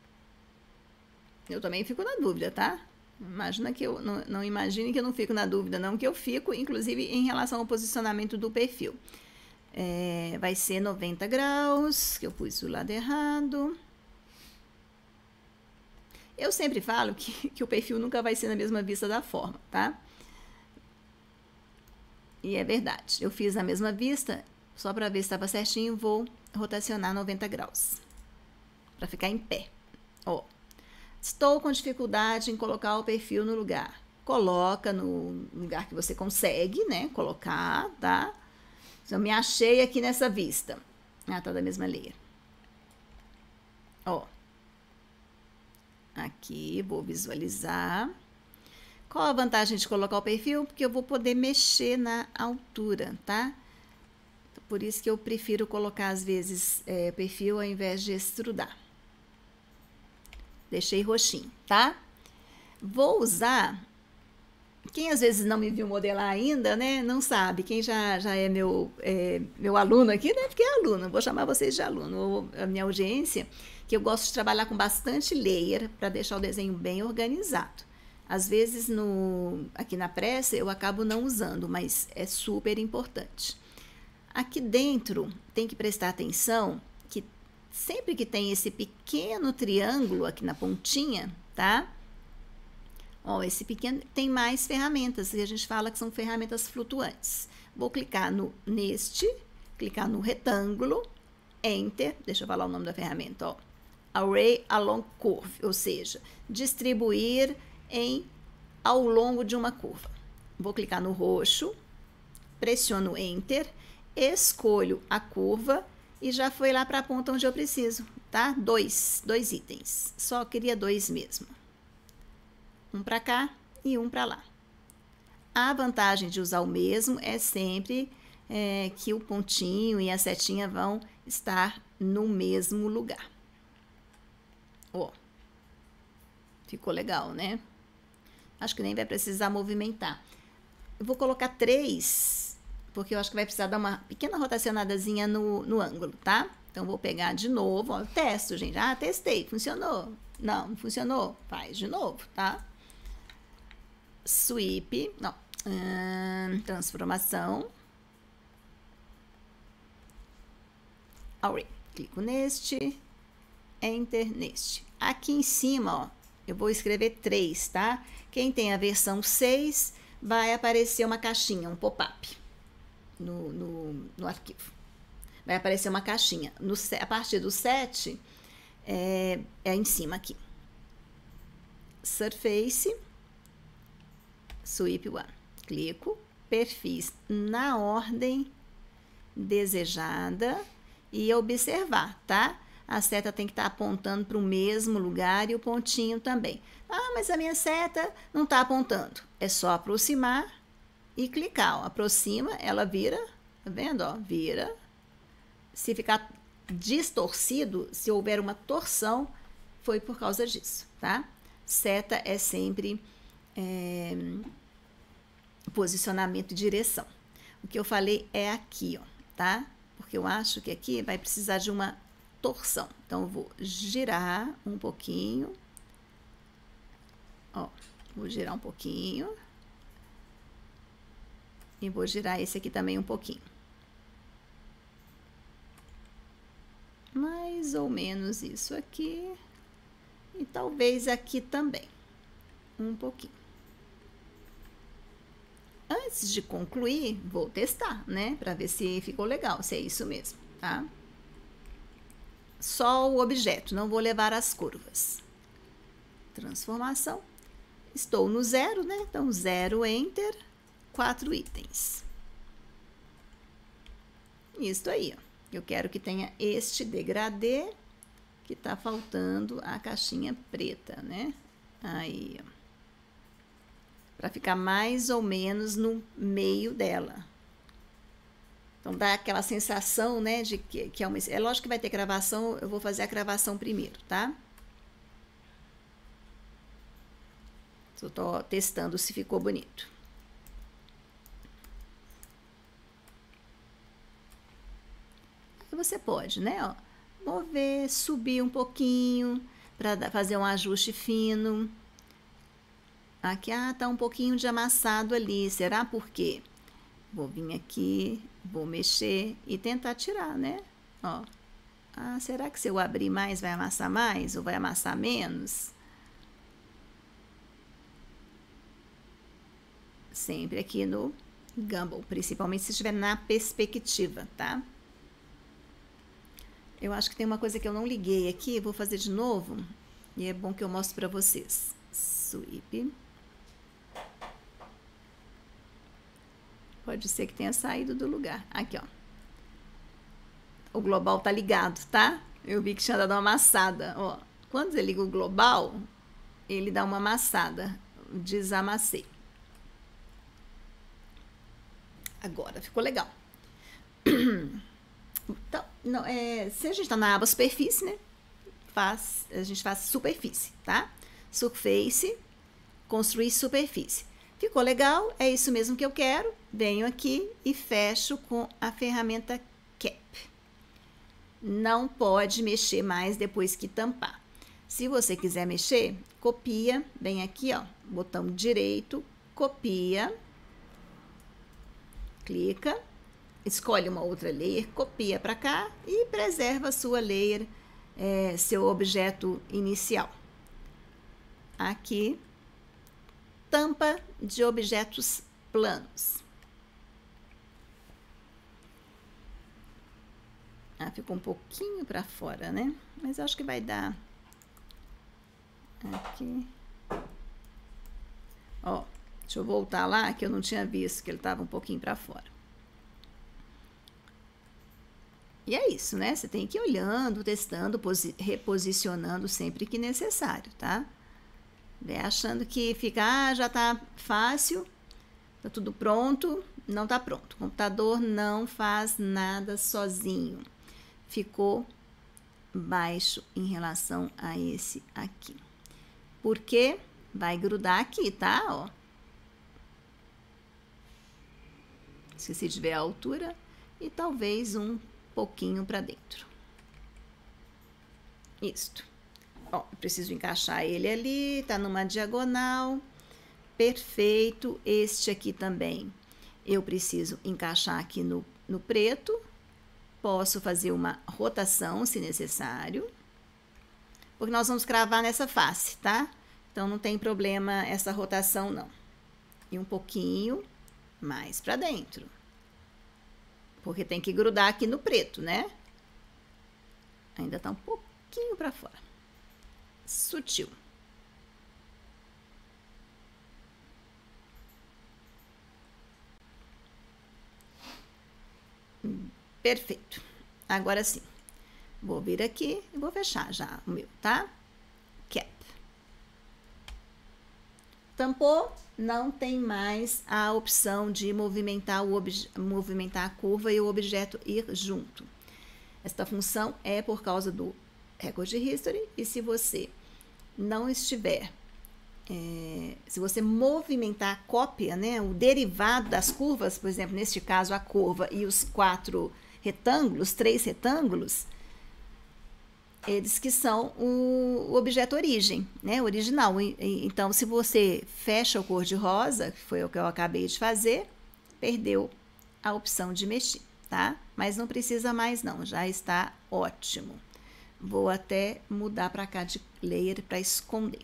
Eu também fico na dúvida, tá? Imagina que eu não imagine que eu não fico na dúvida, não, que eu fico, inclusive, em relação ao posicionamento do perfil. Vai ser 90 graus, que eu pus o lado errado. Eu sempre falo que o perfil nunca vai ser na mesma vista da forma, tá? E é verdade, eu fiz a mesma vista, só para ver se estava certinho, vou rotacionar 90 graus, para ficar em pé. Ó, estou com dificuldade em colocar o perfil no lugar. Coloca no lugar que você consegue, né, colocar, tá? Eu me achei aqui nessa vista. Ah, tá da mesma layer. Ó, aqui, vou visualizar. Qual a vantagem de colocar o perfil? Porque eu vou poder mexer na altura, tá? Por isso que eu prefiro colocar, às vezes, perfil ao invés de extrudar. Deixei roxinho, tá? Vou usar... Quem às vezes não me viu modelar ainda, né? Não sabe. Quem já é meu aluno aqui, né? Porque é aluno. Vou chamar vocês de aluno. Ou a minha audiência, que eu gosto de trabalhar com bastante layer para deixar o desenho bem organizado. Às vezes, aqui na pressa, eu acabo não usando, mas é super importante. Aqui dentro, tem que prestar atenção que sempre que tem esse pequeno triângulo aqui na pontinha, tá? Ó, esse pequeno tem mais ferramentas, e a gente fala que são ferramentas flutuantes. Vou clicar neste, clicar no retângulo, Enter, deixa eu falar o nome da ferramenta, ó. Array along curve, ou seja, distribuir ao longo de uma curva. Vou clicar no roxo, pressiono Enter, escolho a curva e já foi lá para a ponta onde eu preciso, tá? Dois itens, só queria 2 mesmo. Um para cá e um para lá. A vantagem de usar o mesmo é sempre que o pontinho e a setinha vão estar no mesmo lugar. Ó, ficou legal, né? Acho que nem vai precisar movimentar. Eu vou colocar 3, porque eu acho que vai precisar dar uma pequena rotacionadazinha no ângulo, tá? Então, vou pegar de novo, ó, testo, gente. Ah, testei, funcionou. Não funcionou, faz de novo, tá? Sweep, não, transformação, Array, clico neste, Enter neste. Aqui em cima, ó, eu vou escrever 3, tá? Quem tem a versão 6, vai aparecer uma caixinha, um pop-up no arquivo. Vai aparecer uma caixinha. A partir do 7, é em cima aqui. Surface, Sweep One. Clico, perfis na ordem desejada e observar, tá? A seta tem que estar apontando para o mesmo lugar e o pontinho também. Ah, mas a minha seta não está apontando. É só aproximar e clicar. Ó. Aproxima, ela vira, tá vendo? Ó, vira. Se ficar distorcido, se houver uma torção, foi por causa disso, tá? Seta é sempre posicionamento e direção. O que eu falei é aqui, ó, tá? Porque eu acho que aqui vai precisar de uma torção. Então, eu vou girar um pouquinho. Ó, vou girar um pouquinho. E vou girar esse aqui também um pouquinho. Mais ou menos isso aqui. E talvez aqui também. Um pouquinho. Antes de concluir, vou testar, né? Para ver se ficou legal, se é isso mesmo, tá? Só o objeto, não vou levar as curvas. Transformação. Estou no 0, né? Então, 0, Enter, 4 itens. Isso aí, ó. Eu quero que tenha este degradê, que tá faltando a caixinha preta, né? Aí, ó. Para ficar mais ou menos no meio dela. Então, dá aquela sensação, né, de que é uma... É lógico que vai ter gravação, eu vou fazer a gravação primeiro, tá? Eu tô testando se ficou bonito. Aí você pode, né, ó, mover, subir um pouquinho, para fazer um ajuste fino. Aqui, tá um pouquinho de amassado ali. Será por quê? Vou vir aqui, vou mexer e tentar tirar, né? Ó. Será que se eu abrir mais, vai amassar mais ou vai amassar menos? Sempre aqui no Gumball, principalmente se estiver na perspectiva, tá? Eu acho que tem uma coisa que eu não liguei aqui, vou fazer de novo, e é bom que eu mostre para vocês. Sweep. Pode ser que tenha saído do lugar. Aqui, ó. O global tá ligado, tá? Eu vi que tinha dado uma amassada, ó. Quando você liga o global, ele dá uma amassada. Desamassei. Agora, ficou legal. Então, não, se a gente está na aba superfície, né? A gente faz superfície, tá? Surface, construir superfície. Ficou legal? É isso mesmo que eu quero. Venho aqui e fecho com a ferramenta Cap. Não pode mexer mais depois que tampar. Se você quiser mexer, copia, vem aqui, ó, botão direito, copia, clica, escolhe uma outra layer, copia para cá e preserva a sua layer, seu objeto inicial. Aqui, tampa de objetos planos. Ah, ficou um pouquinho para fora, né? Mas acho que vai dar. Aqui. Ó, deixa eu voltar lá, que eu não tinha visto que ele estava um pouquinho para fora. E é isso, né? Você tem que ir olhando, testando, reposicionando sempre que necessário, tá? Achando que fica, já tá fácil, tá tudo pronto, não tá pronto. O computador não faz nada sozinho. Ficou baixo em relação a esse aqui. Porque vai grudar aqui, tá? Ó. Esqueci de ver a altura e talvez um pouquinho para dentro. Isto. Ó, eu preciso encaixar ele ali, tá numa diagonal. Perfeito. Este aqui também. Eu preciso encaixar aqui no preto. Posso fazer uma rotação, se necessário. Porque nós vamos cravar nessa face, tá? Então, não tem problema essa rotação, não. E um pouquinho mais para dentro. Porque tem que grudar aqui no preto, né? Ainda tá um pouquinho para fora. Sutil. Perfeito. Agora sim. Vou vir aqui e vou fechar já o meu, tá? Cap. Tampou, não tem mais a opção de movimentar a curva e o objeto ir junto. Esta função é por causa do Record History e se você não estiver, se você movimentar a cópia, né, o derivado das curvas, por exemplo, neste caso a curva e os 3 retângulos, eles que são o objeto origem, né, original. Então, se você fecha o cor-de-rosa, que foi o que eu acabei de fazer, perdeu a opção de mexer, tá? Mas não precisa mais não, já está ótimo. Vou até mudar para cá de layer para esconder.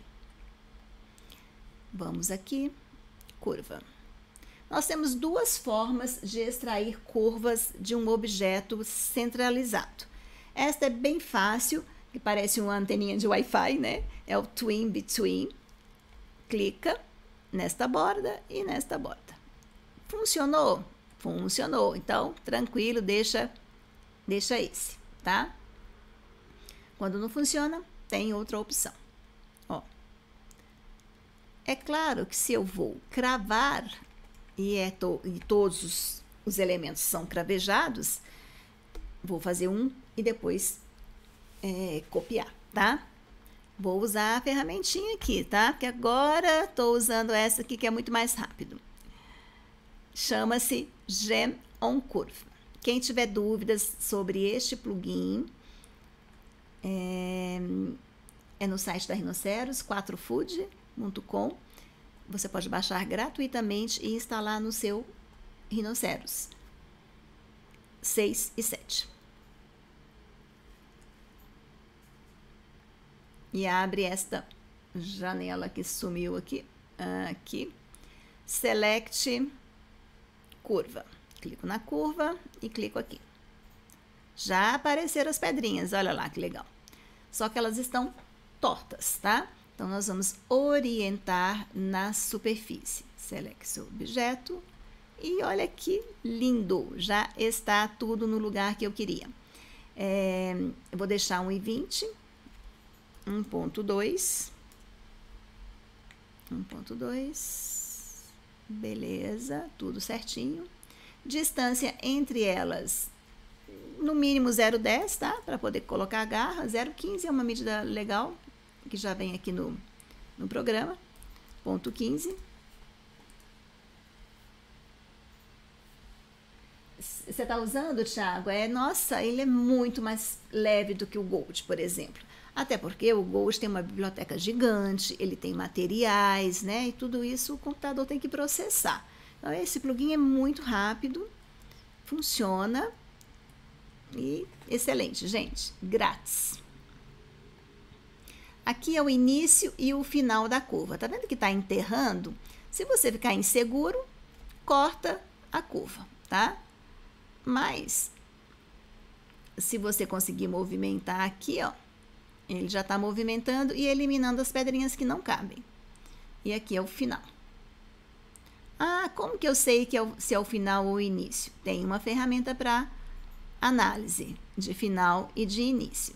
Vamos aqui, curva. Nós temos duas formas de extrair curvas de um objeto centralizado. Esta é bem fácil, que parece uma anteninha de Wi-Fi, né? É o Twin Between. Clica nesta borda e nesta borda. Funcionou? Funcionou. Então, tranquilo, deixa esse, tá? Quando não funciona, tem outra opção. Ó. É claro que se eu vou cravar e todos os elementos são cravejados, vou fazer um e depois copiar, tá? Vou usar a ferramentinha aqui, tá? Porque agora estou usando essa aqui que é muito mais rápido. Chama-se Gem on Curve. Quem tiver dúvidas sobre este plugin, é no site da Rhinoceros, 4food.com. Você pode baixar gratuitamente e instalar no seu Rhinoceros 6 e 7. E abre esta janela que sumiu aqui. Aqui. Select curva. Clico na curva e clico aqui. Já apareceram as pedrinhas, olha lá que legal. Só que elas estão tortas, tá? Então, nós vamos orientar na superfície. Select objeto e olha que lindo, já está tudo no lugar que eu queria. Eu vou deixar 1,20, 1,2, 1,2, beleza, tudo certinho. Distância entre elas, no mínimo 0,10, tá? Para poder colocar a garra. 0,15 é uma medida legal, que já vem aqui no programa. Ponto 15. Você está usando, Thiago? Nossa, ele é muito mais leve do que o Gold, por exemplo. Até porque o Gold tem uma biblioteca gigante, ele tem materiais, né? E tudo isso o computador tem que processar. Então, esse plugin é muito rápido, funciona e excelente, gente, grátis. Aqui é o início e o final da curva. Tá vendo que está enterrando? Se você ficar inseguro, corta a curva, tá? Mas, se você conseguir movimentar aqui, ó, ele já está movimentando e eliminando as pedrinhas que não cabem. E aqui é o final. Ah, como que eu sei que se é o final ou o início? Tem uma ferramenta para análise de final e de início.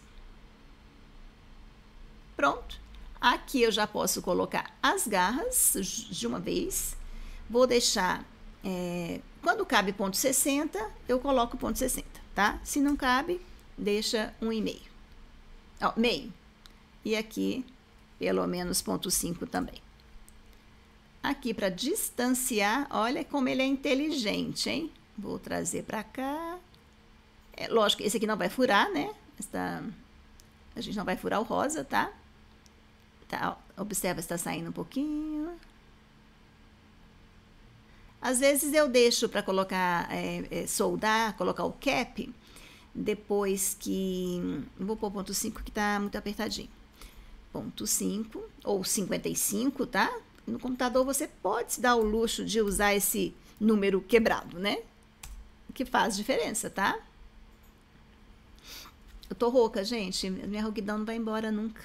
Pronto. Aqui eu já posso colocar as garras de uma vez. Vou deixar, quando cabe ponto 60, eu coloco ponto 60, tá? Se não cabe, deixa 1,5. Ó, meio. E aqui, pelo menos ponto 5 também. Aqui para distanciar, olha como ele é inteligente, hein? Vou trazer para cá. Lógico que esse aqui não vai furar, né? A gente não vai furar o rosa, tá? Tá, observa, está saindo um pouquinho. Às vezes eu deixo para colocar, soldar, colocar o cap, depois que... Vou pôr ponto 5 que está muito apertadinho. Ponto 5 ou 55, tá? No computador você pode se dar o luxo de usar esse número quebrado, né? Que faz diferença, tá? Eu tô rouca, gente. Minha rouquidão não vai embora nunca.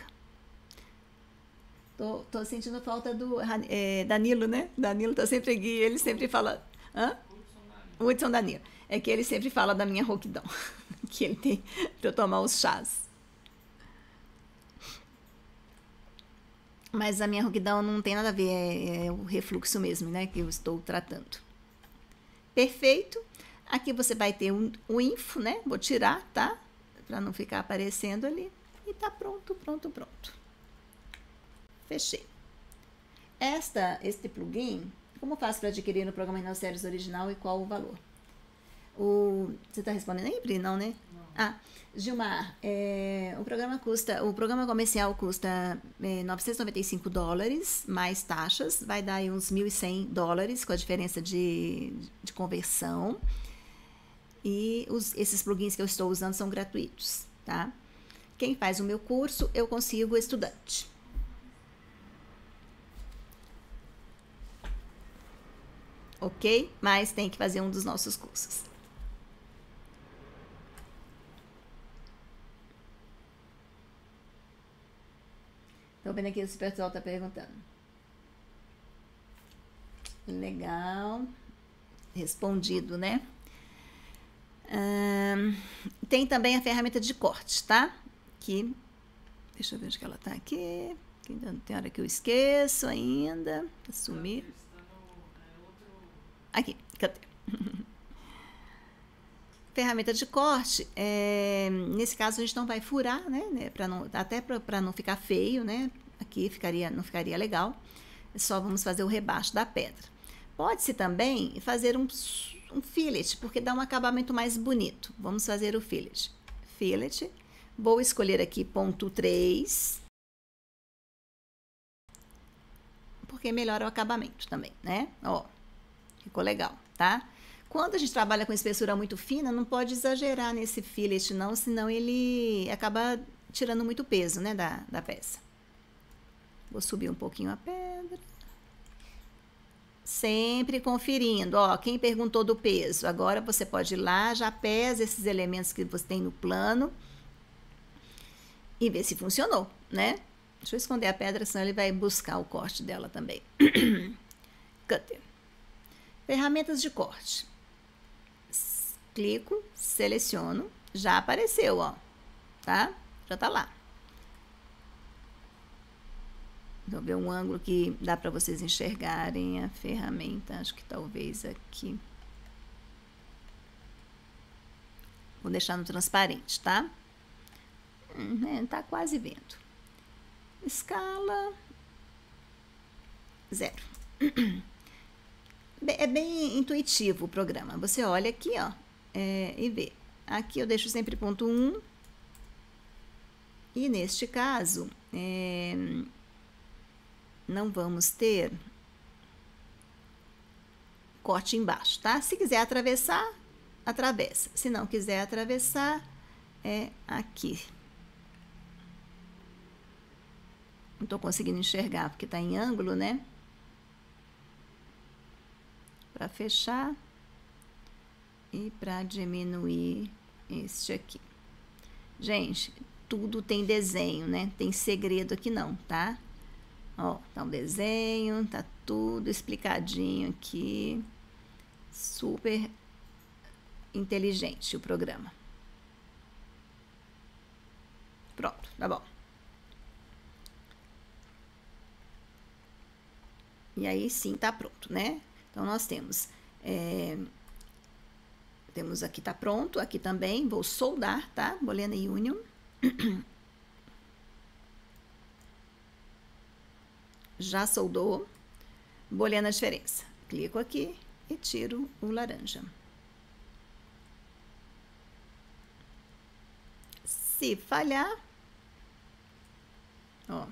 Tô sentindo falta do Danilo, né? Danilo tá sempre aqui, ele sempre fala... Hã? Hudson Danilo. É que ele sempre fala da minha rouquidão, que ele tem para eu tomar os chás. Mas a minha rouquidão não tem nada a ver, é o refluxo mesmo, né? Que eu estou tratando. Perfeito. Aqui você vai ter o info, né? Vou tirar, tá? Para não ficar aparecendo ali. E tá pronto, pronto, pronto. Fechei. Este plugin, como faço para adquirir no programa Rhinoceros original e qual o valor? Você está respondendo aí, Pri? Não, né? Não. Ah, Gilmar, o programa comercial custa $995 mais taxas, vai dar aí uns $1.100 com a diferença de conversão. E esses plugins que eu estou usando são gratuitos, tá? Quem faz o meu curso, eu consigo estudante. Ok? Mas tem que fazer um dos nossos cursos. Estou vendo aqui, o pessoal está perguntando. Legal. Respondido, né? Tem também a ferramenta de corte, tá? Que, deixa eu ver onde que ela tá aqui. Tem hora que eu esqueço ainda. Sumir. Aqui, cadê? Ferramenta de corte, nesse caso a gente não vai furar, né? Até para não ficar feio, né? Aqui não ficaria legal. Só vamos fazer o rebaixo da pedra. Pode-se também fazer um fillet, porque dá um acabamento mais bonito. Vamos fazer o fillet. Fillet. Vou escolher aqui ponto 3. Porque melhora o acabamento também, né? Ó, ficou legal, tá? Quando a gente trabalha com espessura muito fina, não pode exagerar nesse fillet, não, senão ele acaba tirando muito peso, né, da peça. Vou subir um pouquinho a pedra. Sempre conferindo. Ó, quem perguntou do peso? Agora você pode ir lá, já pesa esses elementos que você tem no plano e ver se funcionou, né? Deixa eu esconder a pedra, senão ele vai buscar o corte dela também. Cutter. Ferramentas de corte. Clico, seleciono, já apareceu, ó, tá? Já tá lá. Vou ver um ângulo que dá para vocês enxergarem a ferramenta. Acho que talvez aqui. Vou deixar no transparente, tá? Tá quase vendo. Escala 0. É bem intuitivo o programa. Você olha aqui, ó, e vê. Aqui eu deixo sempre ponto 1. E neste caso, não vamos ter corte embaixo, tá? Se quiser atravessar, atravessa. Se não quiser atravessar, é aqui. Não estou conseguindo enxergar porque está em ângulo, né? Para fechar e para diminuir este aqui. Gente, tudo tem desenho, né? Tem segredo aqui não, tá? Ó, tá um desenho, tá tudo explicadinho aqui. Super inteligente o programa. Pronto, tá bom. E aí sim tá pronto, né? Então nós temos temos aqui, tá pronto, aqui também vou soldar, tá? Boolean Union. Já soldou. Boolean diferença. Clico aqui e tiro o laranja. Se falhar, ó,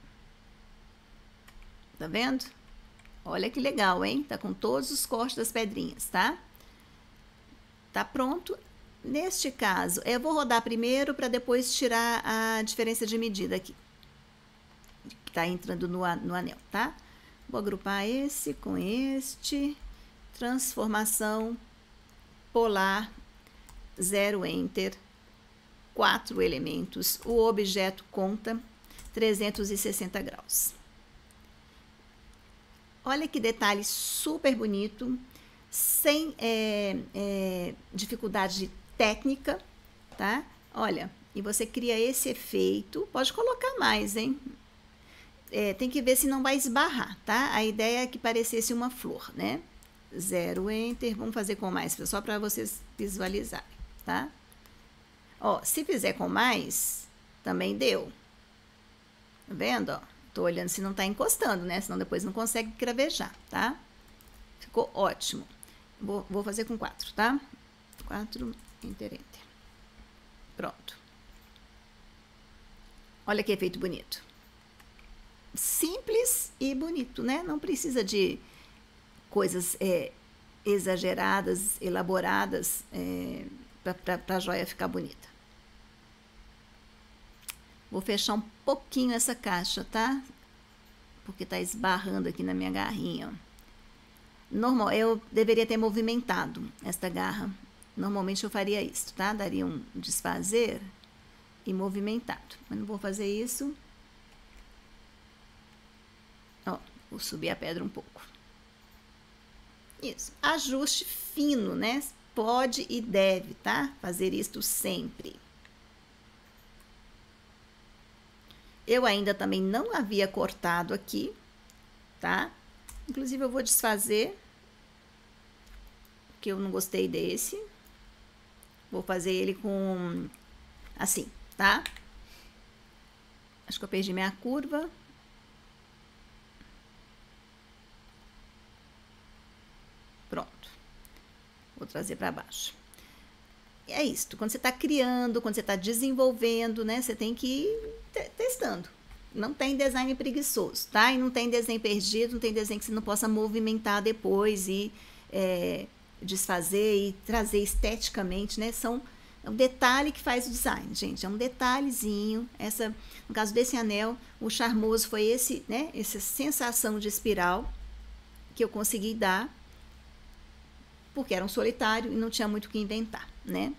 tá vendo? Olha que legal, hein? Tá com todos os cortes das pedrinhas, tá? Tá pronto. Neste caso, eu vou rodar primeiro para depois tirar a diferença de medida aqui. Que tá entrando no anel, tá? Vou agrupar esse com este. Transformação polar, 0 enter, 4 elementos. O objeto conta 360 graus. Olha que detalhe super bonito, sem dificuldade técnica, tá? Olha, e você cria esse efeito, pode colocar mais, hein? Tem que ver se não vai esbarrar, tá? A ideia é que parecesse uma flor, né? 0 enter, vamos fazer com mais, só para vocês visualizarem, tá? Ó, se fizer com mais, também deu. Tá vendo, ó? Tô olhando se não tá encostando, né? Senão depois não consegue cravejar, tá? Ficou ótimo. Vou fazer com 4, tá? 4, enter, enter. Pronto. Olha que efeito bonito. Simples e bonito, né? Não precisa de coisas exageradas, elaboradas, para a joia ficar bonita. Vou fechar um pouquinho essa caixa, tá? Porque tá esbarrando aqui na minha garrinha. Normal, eu deveria ter movimentado esta garra. Normalmente eu faria isso, tá? Daria um desfazer e movimentado. Mas não vou fazer isso. Ó, vou subir a pedra um pouco. Isso. Ajuste fino, né? Pode e deve, tá? Fazer isto sempre. Eu ainda também não havia cortado aqui, tá? Inclusive, eu vou desfazer, porque eu não gostei desse. Vou fazer ele com, assim, tá? Acho que eu perdi minha curva. Pronto. Vou trazer para baixo. É isso, quando você está criando, quando você está desenvolvendo, né? Você tem que ir testando. Não tem design preguiçoso, tá? E não tem desenho perdido, não tem desenho que você não possa movimentar depois e desfazer e trazer esteticamente, né? É um detalhe que faz o design, gente. É um detalhezinho. No caso desse anel, o charmoso foi esse, né? Essa sensação de espiral, que eu consegui dar, porque era um solitário e não tinha muito o que inventar, né?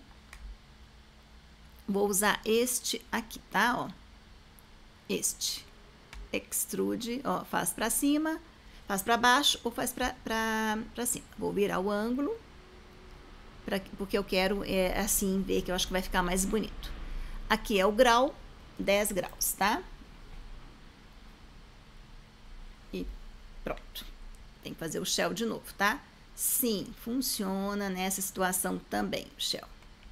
Vou usar este aqui, tá? Ó, este. Extrude, ó, faz para cima, faz para baixo ou faz para cima. Vou virar o ângulo, porque eu quero assim ver, que eu acho que vai ficar mais bonito. Aqui é o grau, 10 graus, tá? E pronto. Tem que fazer o shell de novo, tá? Sim, funciona nessa situação também, o shell.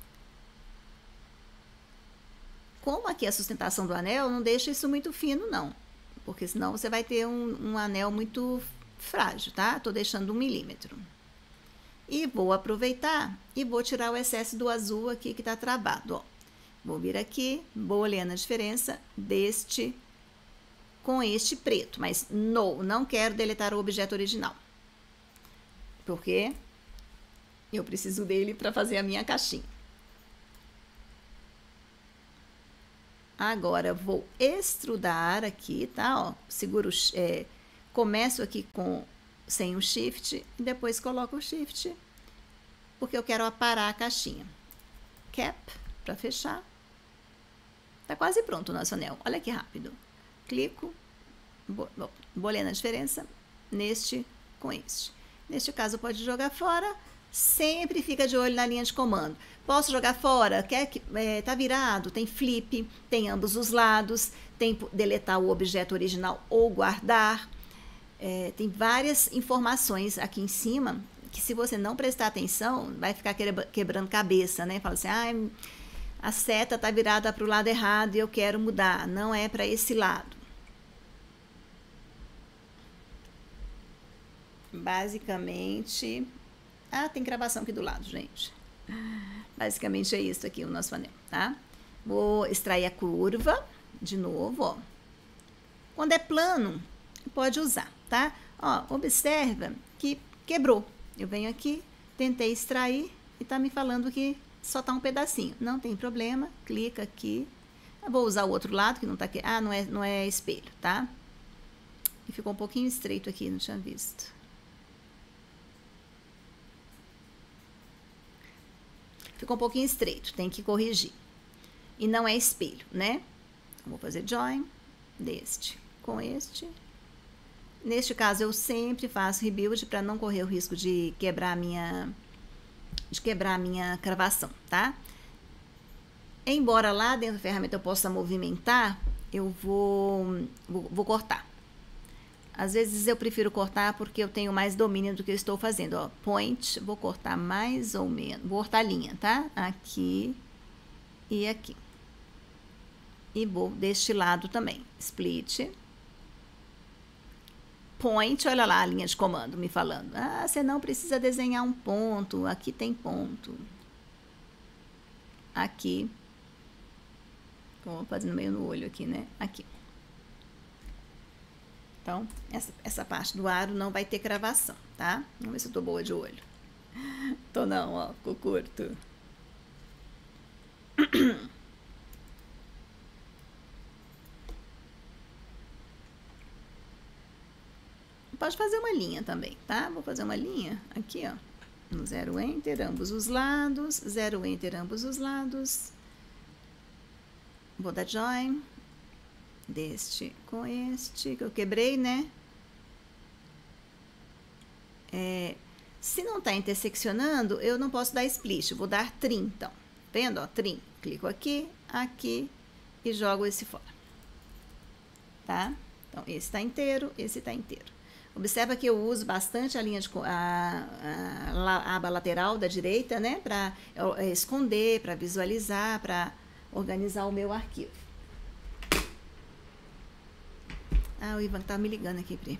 Como aqui é a sustentação do anel, não deixa isso muito fino, não. Porque senão você vai ter um anel muito frágil, tá? Tô deixando 1 milímetro. E vou aproveitar e vou tirar o excesso do azul aqui que tá travado, ó. Vou vir aqui, vou olhando a diferença deste com este preto. Mas não quero deletar o objeto original. Porque eu preciso dele para fazer a minha caixinha. Agora, vou extrudar aqui, tá? Ó, seguro, começo aqui sem o shift e depois coloco o shift, porque eu quero aparar a caixinha. Cap, para fechar. Tá quase pronto o nosso anel. Olha que rápido. Clico, vou olhando a diferença neste com este. Neste caso, pode jogar fora. Sempre fica de olho na linha de comando. Posso jogar fora? Tá virado? Tem flip, tem ambos os lados, tem deletar o objeto original ou guardar. Tem várias informações aqui em cima que, se você não prestar atenção, vai ficar quebrando cabeça, né? Fala assim, a seta tá virada para o lado errado e eu quero mudar. Não é para esse lado. Basicamente... tem gravação aqui do lado, gente. Basicamente é isso aqui, o nosso anel, tá? Vou extrair a curva, de novo, ó. Quando é plano, pode usar, tá? Ó, observa que quebrou. Eu venho aqui, tentei extrair e tá me falando que só tá um pedacinho. Não tem problema, clica aqui. Eu vou usar o outro lado, que não tá aqui. Não é espelho, tá? E ficou um pouquinho estreito aqui, não tinha visto. Ficou um pouquinho estreito, tem que corrigir. E não é espelho, né? Vou fazer join deste com este. Neste caso, eu sempre faço rebuild para não correr o risco de quebrar a minha cravação, tá? Embora lá dentro da ferramenta eu possa movimentar, eu vou cortar. Às vezes eu prefiro cortar porque eu tenho mais domínio do que eu estou fazendo. Ó, point, vou cortar mais ou menos, vou cortar a linha, tá? Aqui e aqui. E vou deste lado também. Split. Point, olha lá a linha de comando me falando. Você não precisa desenhar um ponto, aqui tem ponto. Aqui. Vou fazer no meio no olho aqui, né? Aqui. Então, essa parte do aro não vai ter cravação, tá? Vamos ver se eu tô boa de olho. Tô não, ó, ficou curto. Pode fazer uma linha também, tá? Vou fazer uma linha aqui, ó. No 0 enter, ambos os lados. 0 enter, ambos os lados. Vou dar join. Deste com este, que eu quebrei, né? Se não tá interseccionando, eu não posso dar split. Vou dar trim, então. Vendo, ó, trim. Clico aqui, aqui e jogo esse fora. Tá? Então, esse tá inteiro, esse tá inteiro. Observa que eu uso bastante a linha de a aba lateral da direita, né? Para esconder, para visualizar, para organizar o meu arquivo. O Ivan tá me ligando aqui, Pri.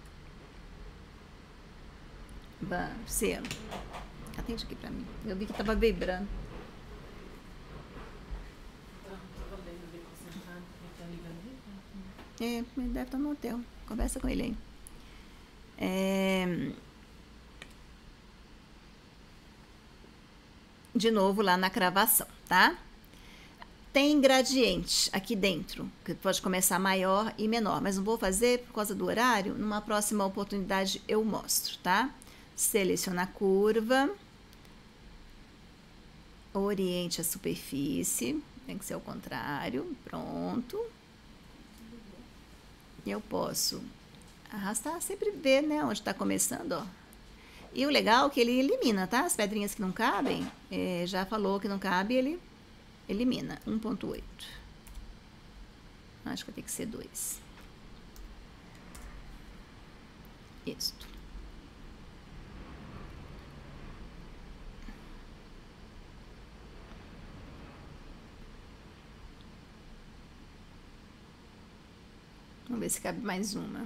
Selo. Atende aqui pra mim. Eu vi que tava vibrando. Ele deve estar no hotel. Conversa com ele aí. De novo lá na cravação, tá? Tem gradiente aqui dentro, que pode começar maior e menor, mas não vou fazer por causa do horário. Numa próxima oportunidade eu mostro, tá? Seleciona a curva, oriente a superfície, tem que ser o contrário, pronto. Eu posso arrastar, sempre ver, né, onde está começando, ó. E o legal é que ele elimina, tá? As pedrinhas que não cabem, já falou que não cabe, ele elimina. 1.8. Acho que vai ter que ser 2. Isto. Vamos ver se cabe mais uma.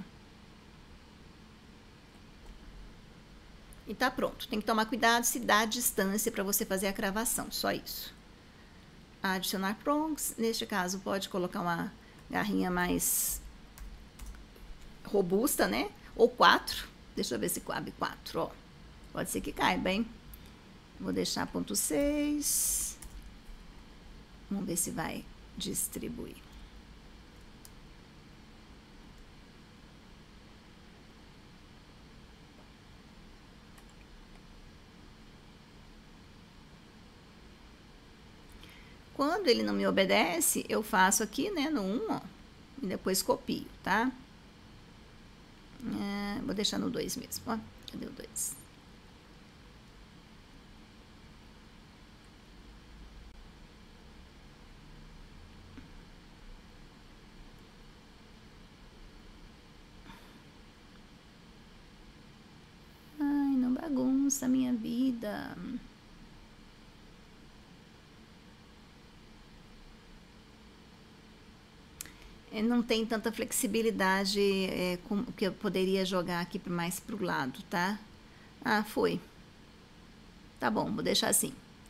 E tá pronto. Tem que tomar cuidado se dá distância para você fazer a cravação. Só isso. Adicionar prongs. Neste caso, pode colocar uma garrinha mais robusta, né? Ou 4. Deixa eu ver se cabe 4, ó. Pode ser que caiba, hein? Vou deixar ponto 6. Vamos ver se vai distribuir. Quando ele não me obedece, eu faço aqui, né, no 1, ó, e depois copio, tá? Vou deixar no 2 mesmo, ó. Cadê o 2? Ai, não bagunça a minha vida. Não tem tanta flexibilidade como que eu poderia jogar aqui mais pro lado, tá? Ah, foi. Tá bom, vou deixar assim.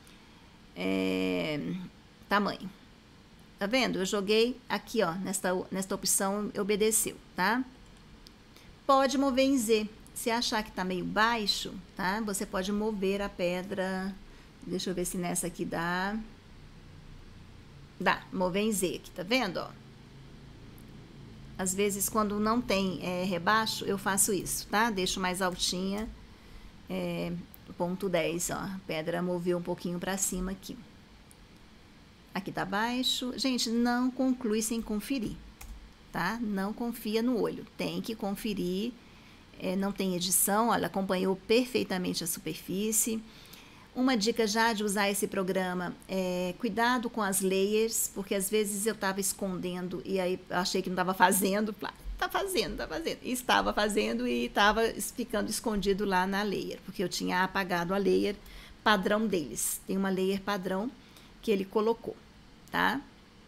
Tamanho. Tá vendo? Eu joguei aqui, ó, nesta opção, obedeceu, tá? Pode mover em Z. Se achar que tá meio baixo, tá? Você pode mover a pedra. Deixa eu ver se nessa aqui dá. Dá, mover em Z aqui, tá vendo, ó? Às vezes, quando não tem rebaixo, eu faço isso, tá? Deixo mais altinha, ponto 10, ó. A pedra moveu um pouquinho para cima aqui. Aqui tá baixo. Gente, não conclui sem conferir, tá? Não confia no olho, tem que conferir. Não tem edição, olha, acompanhou perfeitamente a superfície. Uma dica já de usar esse programa é cuidado com as layers, porque às vezes eu estava escondendo e aí achei que não estava fazendo. Tá fazendo, tá fazendo. E estava fazendo e estava ficando escondido lá na layer, porque eu tinha apagado a layer padrão deles. Tem uma layer padrão que ele colocou, tá?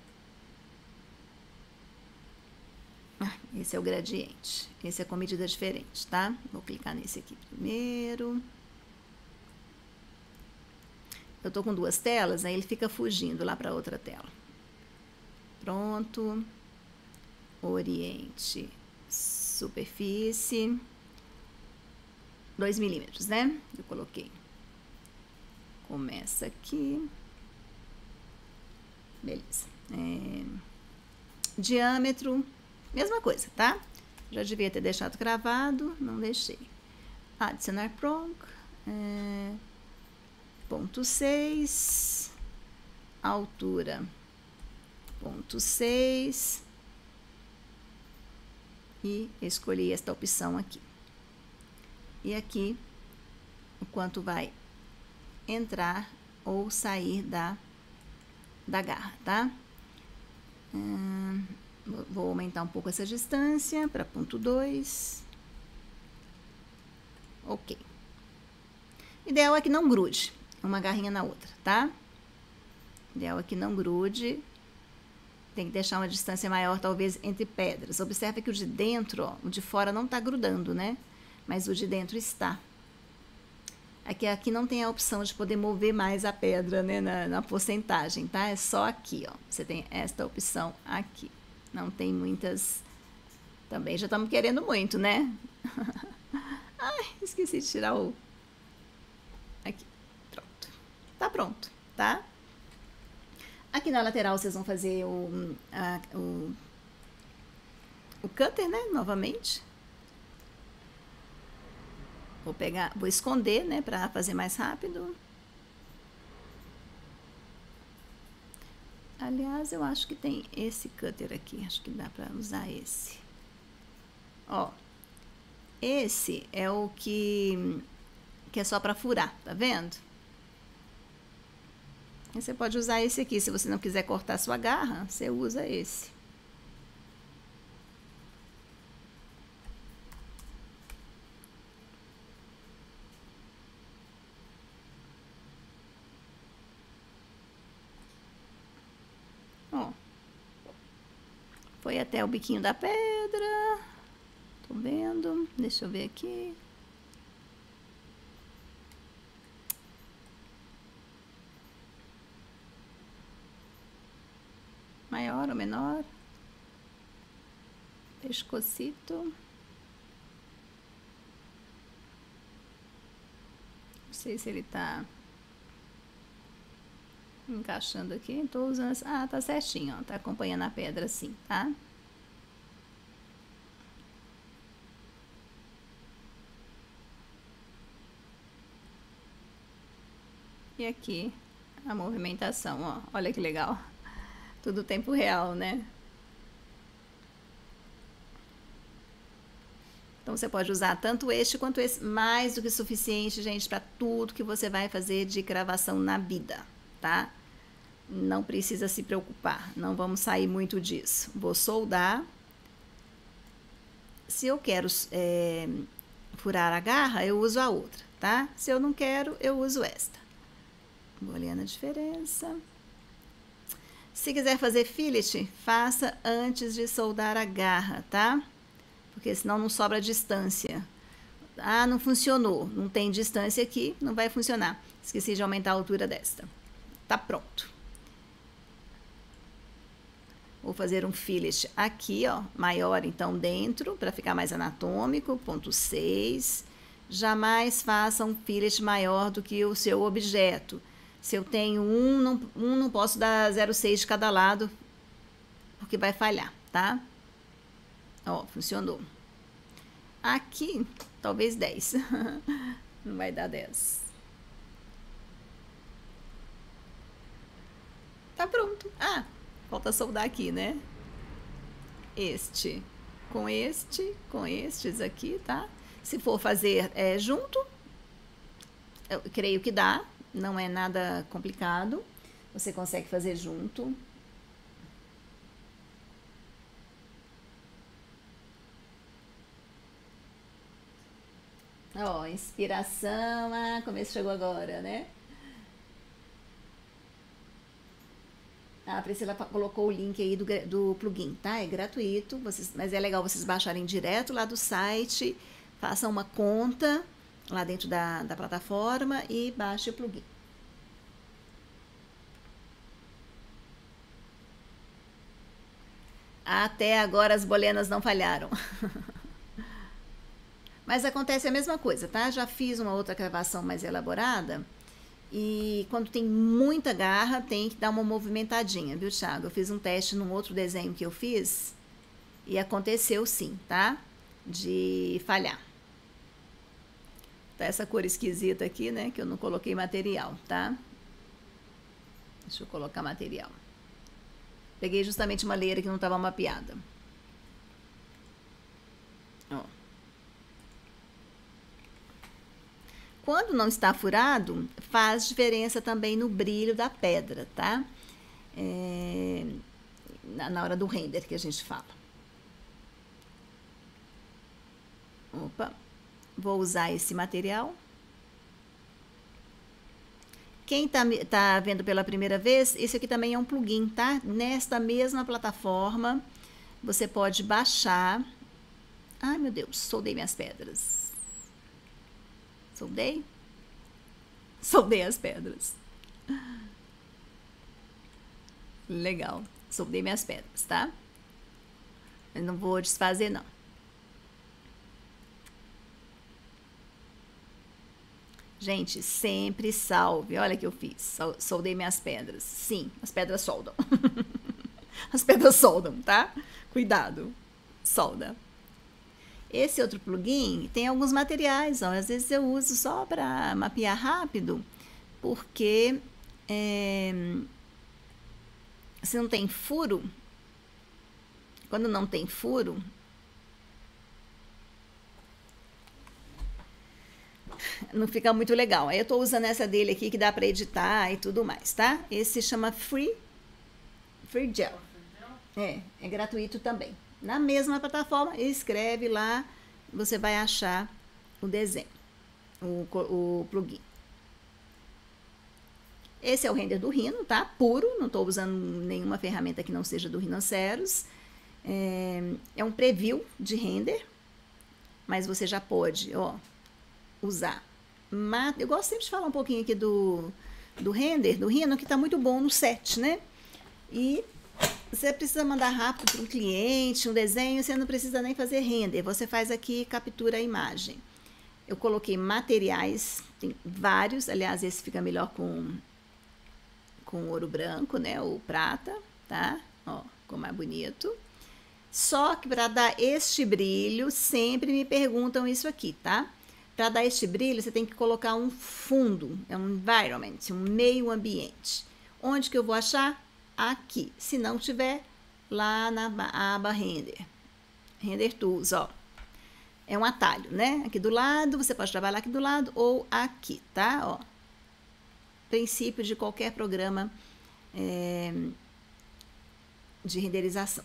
Esse é o gradiente. Esse é com medida diferente, tá? Vou clicar nesse aqui primeiro. Eu tô com 2 telas, aí ele fica fugindo lá para outra tela. Pronto. Oriente, superfície. 2 milímetros, né? Eu coloquei. Começa aqui. Beleza. Diâmetro, mesma coisa, tá? Já devia ter deixado gravado, não deixei. Adicionar prong. Ponto 6, altura, ponto 6, e escolhi esta opção aqui. E aqui, o quanto vai entrar ou sair da garra, tá? Vou aumentar um pouco essa distância para ponto 2. Ok. Ideal é que não grude uma garrinha na outra, tá? Ideal é que não grude. Tem que deixar uma distância maior, talvez, entre pedras. Observe que o de dentro, ó, o de fora não tá grudando, né? Mas o de dentro está. Aqui não tem a opção de poder mover mais a pedra, né, na porcentagem, tá? É só aqui, ó. Você tem esta opção aqui. Não tem muitas... Também já estamos querendo muito, né? Ai, esqueci de tirar o... Aqui. Tá pronto, tá? Aqui na lateral vocês vão fazer o cutter, né? Novamente. Vou esconder, né? Para fazer mais rápido. Aliás, eu acho que tem esse cutter aqui. Acho que dá para usar esse. Ó. Esse é o que é só para furar, tá vendo? E você pode usar esse aqui. Se você não quiser cortar sua garra, você usa esse. Ó. Foi até o biquinho da pedra. Tô vendo. Deixa eu ver aqui. Maior ou menor? Pescocito. Não sei se ele tá encaixando aqui. Tô usando. Ah, tá certinho, ó. Tá acompanhando a pedra assim, tá? E aqui a movimentação, ó. Olha que legal. Tudo tempo real, né? Então você pode usar tanto este quanto esse, mais do que suficiente, gente, para tudo que você vai fazer de cravação na vida, tá? Não precisa se preocupar, não vamos sair muito disso. Vou soldar. Se eu quero furar a garra, eu uso a outra, tá? Se eu não quero, eu uso esta. Vou olhando a diferença. Se quiser fazer fillet, faça antes de soldar a garra, tá? Porque senão não sobra distância. Ah, não funcionou, não tem distância aqui, não vai funcionar. Esqueci de aumentar a altura desta. Tá pronto. Vou fazer um fillet aqui, ó, maior então dentro, para ficar mais anatômico, ponto 6. Jamais faça um fillet maior do que o seu objeto. Se eu tenho não posso dar 0,6 de cada lado, porque vai falhar, tá? Ó, funcionou. Aqui, talvez 10. Não vai dar 10. Tá pronto. Ah, falta soldar aqui, né? Com estes aqui, tá? Se for fazer junto, eu creio que dá. Não é nada complicado. Você consegue fazer junto. Ó, inspiração. Ah, como esse chegou agora, né? A Priscila colocou o link aí do plugin, tá? É gratuito, mas é legal vocês baixarem direto lá do site, façam uma conta lá dentro da plataforma e baixe o plugin. Até agora as bolenas não falharam. Mas acontece a mesma coisa, tá? Já fiz uma outra gravação mais elaborada e quando tem muita garra tem que dar uma movimentadinha, viu, Thiago? Eu fiz um teste num outro desenho que eu fiz e aconteceu sim, tá? De falhar. Tá essa cor esquisita aqui, né? Que eu não coloquei material, tá? Deixa eu colocar material. Peguei justamente uma leira que não estava mapeada. Ó. Quando não está furado, faz diferença também no brilho da pedra, tá? Na hora do render que a gente fala. Opa. Vou usar esse material. Quem tá vendo pela primeira vez, esse aqui também é um plugin, tá? Nesta mesma plataforma, você pode baixar. Ai, meu Deus, soldei minhas pedras. Soldei? Soldei as pedras. Legal. Soldei minhas pedras, tá? Eu não vou desfazer, não. Gente, sempre salve. Olha o que eu fiz. Soldei minhas pedras. Sim, as pedras soldam. As pedras soldam, tá? Cuidado. Solda. Esse outro plugin tem alguns materiais, ó. Às vezes eu uso só para mapear rápido, porque se não tem furo, quando não tem furo, não fica muito legal. Aí eu estou usando essa dele aqui que dá para editar e tudo mais, tá? Esse chama Free Gel. É gratuito também. Na mesma plataforma, escreve lá, você vai achar o desenho, o plugin. Esse é o render do Rhino, tá? Puro, não estou usando nenhuma ferramenta que não seja do Rhinoceros. É um preview de render, mas você já pode, ó, usar. Eu gosto sempre de falar um pouquinho aqui do render, do Rhino, que está muito bom no set, né? E você precisa mandar rápido para um cliente, um desenho, você não precisa nem fazer render, você faz aqui, captura a imagem. Eu coloquei materiais, tem vários, aliás, esse fica melhor com ouro branco, né, ou prata, tá? Ó, ficou mais bonito. Só que para dar este brilho, sempre me perguntam isso aqui, tá? Para dar este brilho, você tem que colocar um fundo, é um environment, um meio ambiente. Onde que eu vou achar? Aqui. Se não tiver, lá na aba Render. Render Tools, ó. É um atalho, né? Aqui do lado, você pode trabalhar aqui do lado ou aqui, tá? Ó. Princípio de qualquer programa de renderização.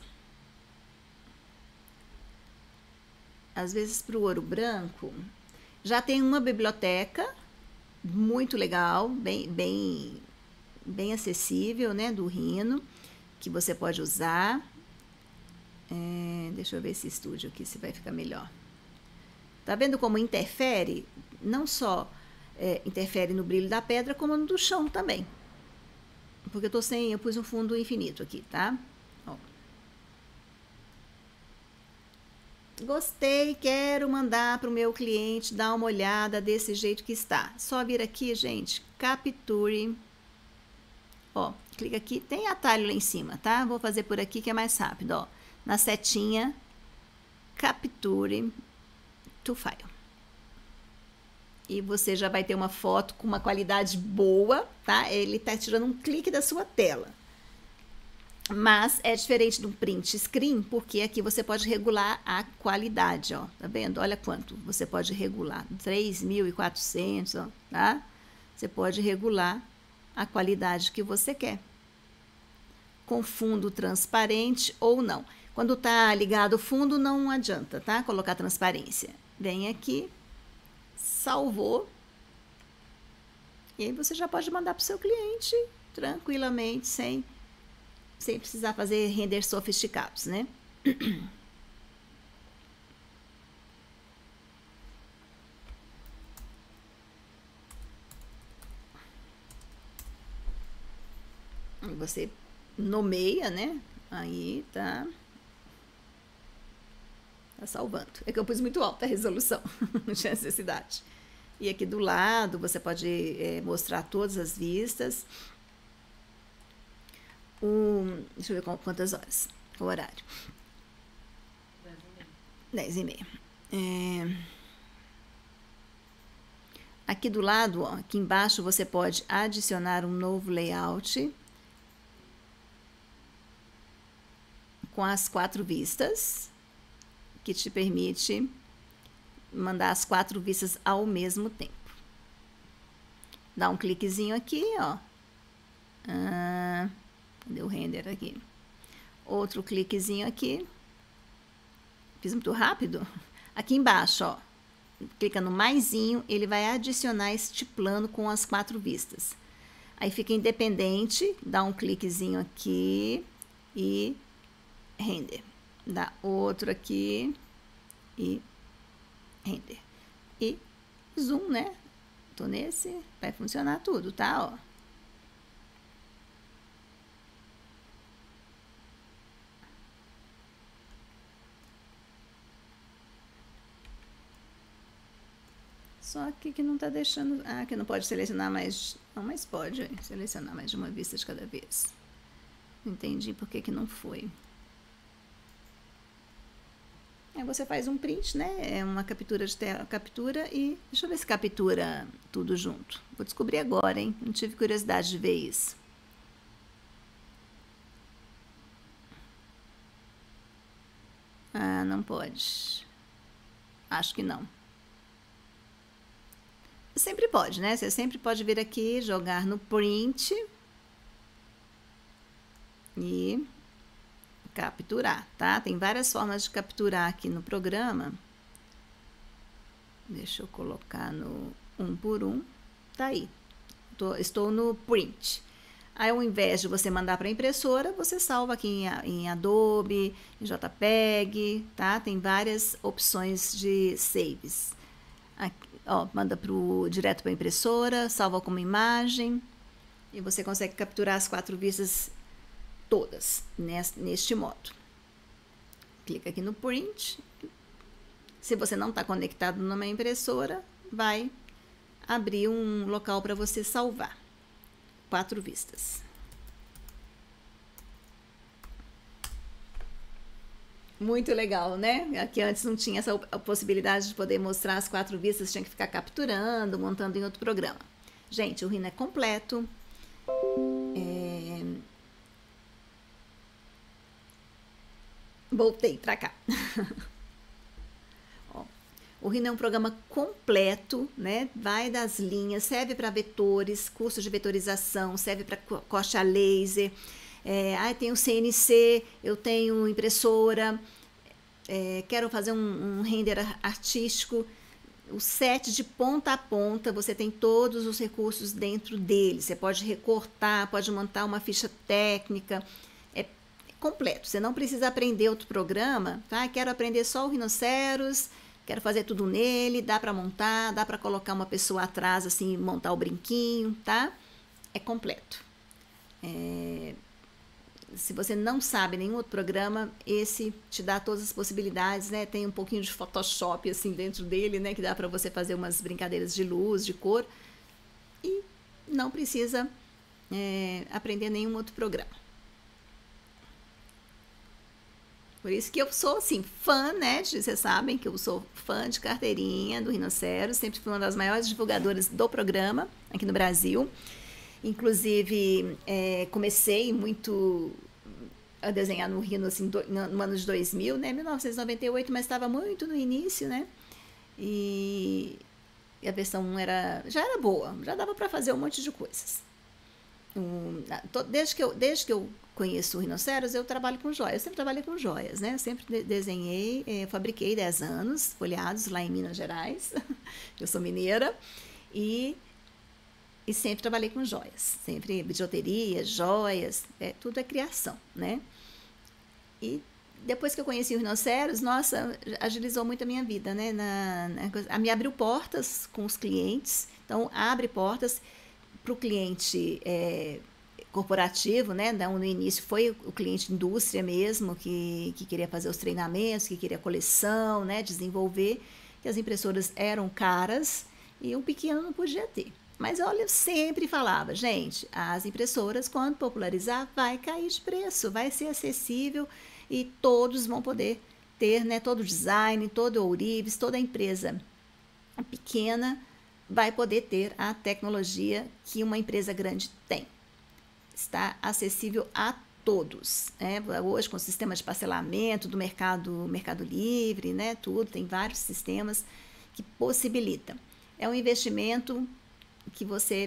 Às vezes, para o ouro branco, já tem uma biblioteca muito legal, bem acessível, né, do Rhino, que você pode usar. Deixa eu ver esse estúdio aqui, se vai ficar melhor. Tá vendo como interfere? Não só interfere no brilho da pedra, como no do chão também. Porque eu pus um fundo infinito aqui, tá? Ó. Gostei, quero mandar para o meu cliente dar uma olhada desse jeito que está. Só vir aqui, gente, capture. Ó, clica aqui, tem atalho lá em cima, tá? Vou fazer por aqui que é mais rápido, ó. Na setinha, capture to file. E você já vai ter uma foto com uma qualidade boa, tá? Ele tá tirando um clique da sua tela. Mas é diferente de um print screen, porque aqui você pode regular a qualidade, ó. Tá vendo? Olha quanto você pode regular. 3.400, ó, tá? Você pode regular a qualidade que você quer. Com fundo transparente ou não. Quando tá ligado o fundo, não adianta, tá? Colocar transparência. Vem aqui, salvou. E aí você já pode mandar para o seu cliente tranquilamente, sem precisar fazer render sofisticados, né? Você nomeia, né? Aí tá salvando. É que eu pus muito alta a resolução, não tinha necessidade. E aqui do lado você pode mostrar todas as vistas. Deixa eu ver quantas horas, o horário. 10h30. Aqui do lado, ó, aqui embaixo, você pode adicionar um novo layout com as 4 vistas, que te permite mandar as 4 vistas ao mesmo tempo. Dá um cliquezinho aqui, ó. Cadê o render aqui? Outro cliquezinho aqui. Fiz muito rápido? Aqui embaixo, ó. Clica no maisinho, ele vai adicionar este plano com as 4 vistas. Aí fica independente, dá um cliquezinho aqui e render. Dá outro aqui e render. E zoom, né? Tô nesse, vai funcionar tudo, tá? Ó. Só que não está deixando... Ah, que não pode selecionar mais... Não, mas pode selecionar mais de uma vista de cada vez. Não entendi por que não foi. Aí você faz um print, né? É uma captura de tela, captura e... Deixa eu ver se captura tudo junto. Vou descobrir agora, hein? Não tive curiosidade de ver isso. Ah, não pode. Acho que não. Sempre pode, né? Você sempre pode vir aqui, jogar no print e capturar, tá? Tem várias formas de capturar aqui no programa. Deixa eu colocar no um por um. Tá aí. Estou no print. Aí, ao invés de você mandar para a impressora, você salva aqui em Adobe, em JPEG, tá? Tem várias opções de saves. Aqui, ó, manda direto para a impressora, salva como imagem e você consegue capturar as 4 vistas todas neste modo. Clica aqui no print. Se você não está conectado numa impressora, vai abrir um local para você salvar 4 vistas. Muito legal, né? Aqui antes não tinha essa possibilidade de poder mostrar as 4 vistas, tinha que ficar capturando, montando em outro programa. Gente, o Rhino é completo. Voltei para cá. Ó, o Rhino é um programa completo, né? Vai das linhas, serve para vetores, curso de vetorização, serve para corte a laser. Tem o CNC, eu tenho impressora, quero fazer um render artístico. O set de ponta a ponta, você tem todos os recursos dentro dele. Você pode recortar, pode montar uma ficha técnica. É completo. Você não precisa aprender outro programa, tá? Quero aprender só o Rhinoceros, quero fazer tudo nele, dá para montar, dá para colocar uma pessoa atrás, assim, montar o brinquinho, tá? É completo. Se você não sabe nenhum outro programa, esse te dá todas as possibilidades, né? Tem um pouquinho de Photoshop assim dentro dele, né? Que dá para você fazer umas brincadeiras de luz, de cor. E não precisa aprender nenhum outro programa. Por isso que eu sou, assim, fã, né? Vocês sabem que eu sou fã de carteirinha do Rhinoceros. Sempre fui uma das maiores divulgadoras do programa aqui no Brasil. Inclusive, comecei muito a desenhar no Rhino assim, no ano de 2000, né? 1998, mas estava muito no início, né? E a versão 1 já era boa, já dava para fazer um monte de coisas. Desde que eu conheço o Rhinoceros, eu trabalho com joias. Eu sempre trabalhei com joias, né? Eu sempre desenhei, fabriquei 10 anos, folhados lá em Minas Gerais. Eu sou mineira. E sempre trabalhei com joias, sempre bijuteria, joias, tudo é criação, né? E depois que eu conheci o Rhinoceros, nossa, agilizou muito a minha vida, né? Me abriu portas com os clientes, então abre portas para o cliente corporativo, né? No início foi o cliente indústria mesmo, que queria fazer os treinamentos, que queria coleção, né? Desenvolver, que as impressoras eram caras e um pequeno não podia ter. Mas olha, eu sempre falava, gente, as impressoras, quando popularizar, vai cair de preço, vai ser acessível e todos vão poder ter, né, todo o design, todo o ourives, toda a empresa pequena vai poder ter a tecnologia que uma empresa grande tem. Está acessível a todos, né? Hoje, com o sistema de parcelamento do Mercado Livre, né, tudo, tem vários sistemas que possibilitam. É um investimento que você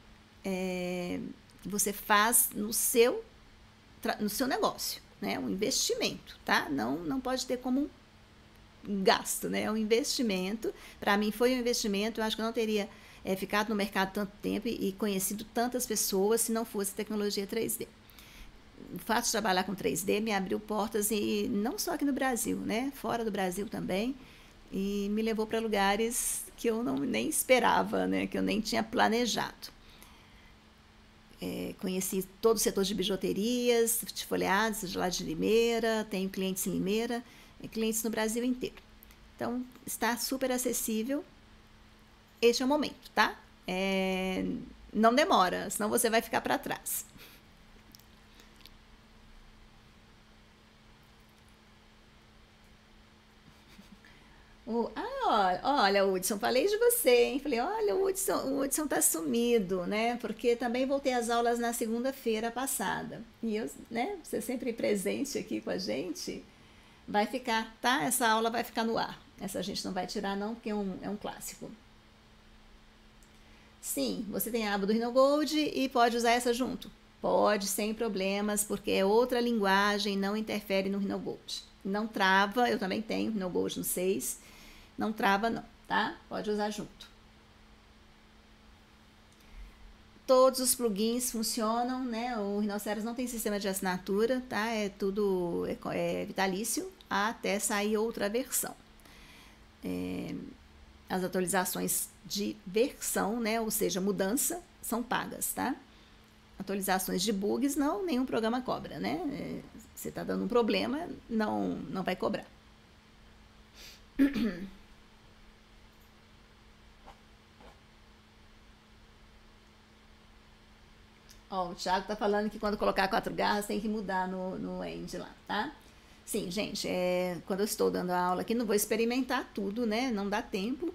faz no seu negócio, né? Um investimento, tá? Não pode ter como um gasto, né? É um investimento. Para mim foi um investimento. Eu acho que eu não teria ficado no mercado tanto tempo e conhecido tantas pessoas se não fosse tecnologia 3D. O fato de trabalhar com 3D me abriu portas, e não só aqui no Brasil, né? Fora do Brasil também, e me levou para lugares que eu nem esperava, né? Que eu nem tinha planejado. Conheci todo o setor de bijuterias, de folhados, de lá de Limeira, tenho clientes em Limeira, clientes no Brasil inteiro. Então, está super acessível este é o momento, tá? Não demora, senão você vai ficar para trás. Olha, Hudson, falei de você, hein? Falei, olha, o Hudson tá sumido, né? Porque também voltei às aulas na segunda-feira passada. E eu, né, você sempre presente aqui com a gente, vai ficar, tá? Essa aula vai ficar no ar. Essa a gente não vai tirar não, porque é um clássico. Sim, você tem a aba do Rhino Gold e pode usar essa junto. Pode, sem problemas, porque é outra linguagem, não interfere no Rhino Gold. Não trava, eu também tenho Rhino Gold no 6. Não trava não, tá? Pode usar junto. Todos os plugins funcionam, né? O Rhinoceros não tem sistema de assinatura, tá? É tudo vitalício até sair outra versão. As atualizações de versão, né? Ou seja, mudança, são pagas, tá? Atualizações de bugs, não, nenhum programa cobra, né? Você tá dando um problema, não vai cobrar. Ó, o Thiago tá falando que quando colocar 4 garras tem que mudar no end lá, tá? Sim, gente, quando eu estou dando a aula aqui, não vou experimentar tudo, né? Não dá tempo.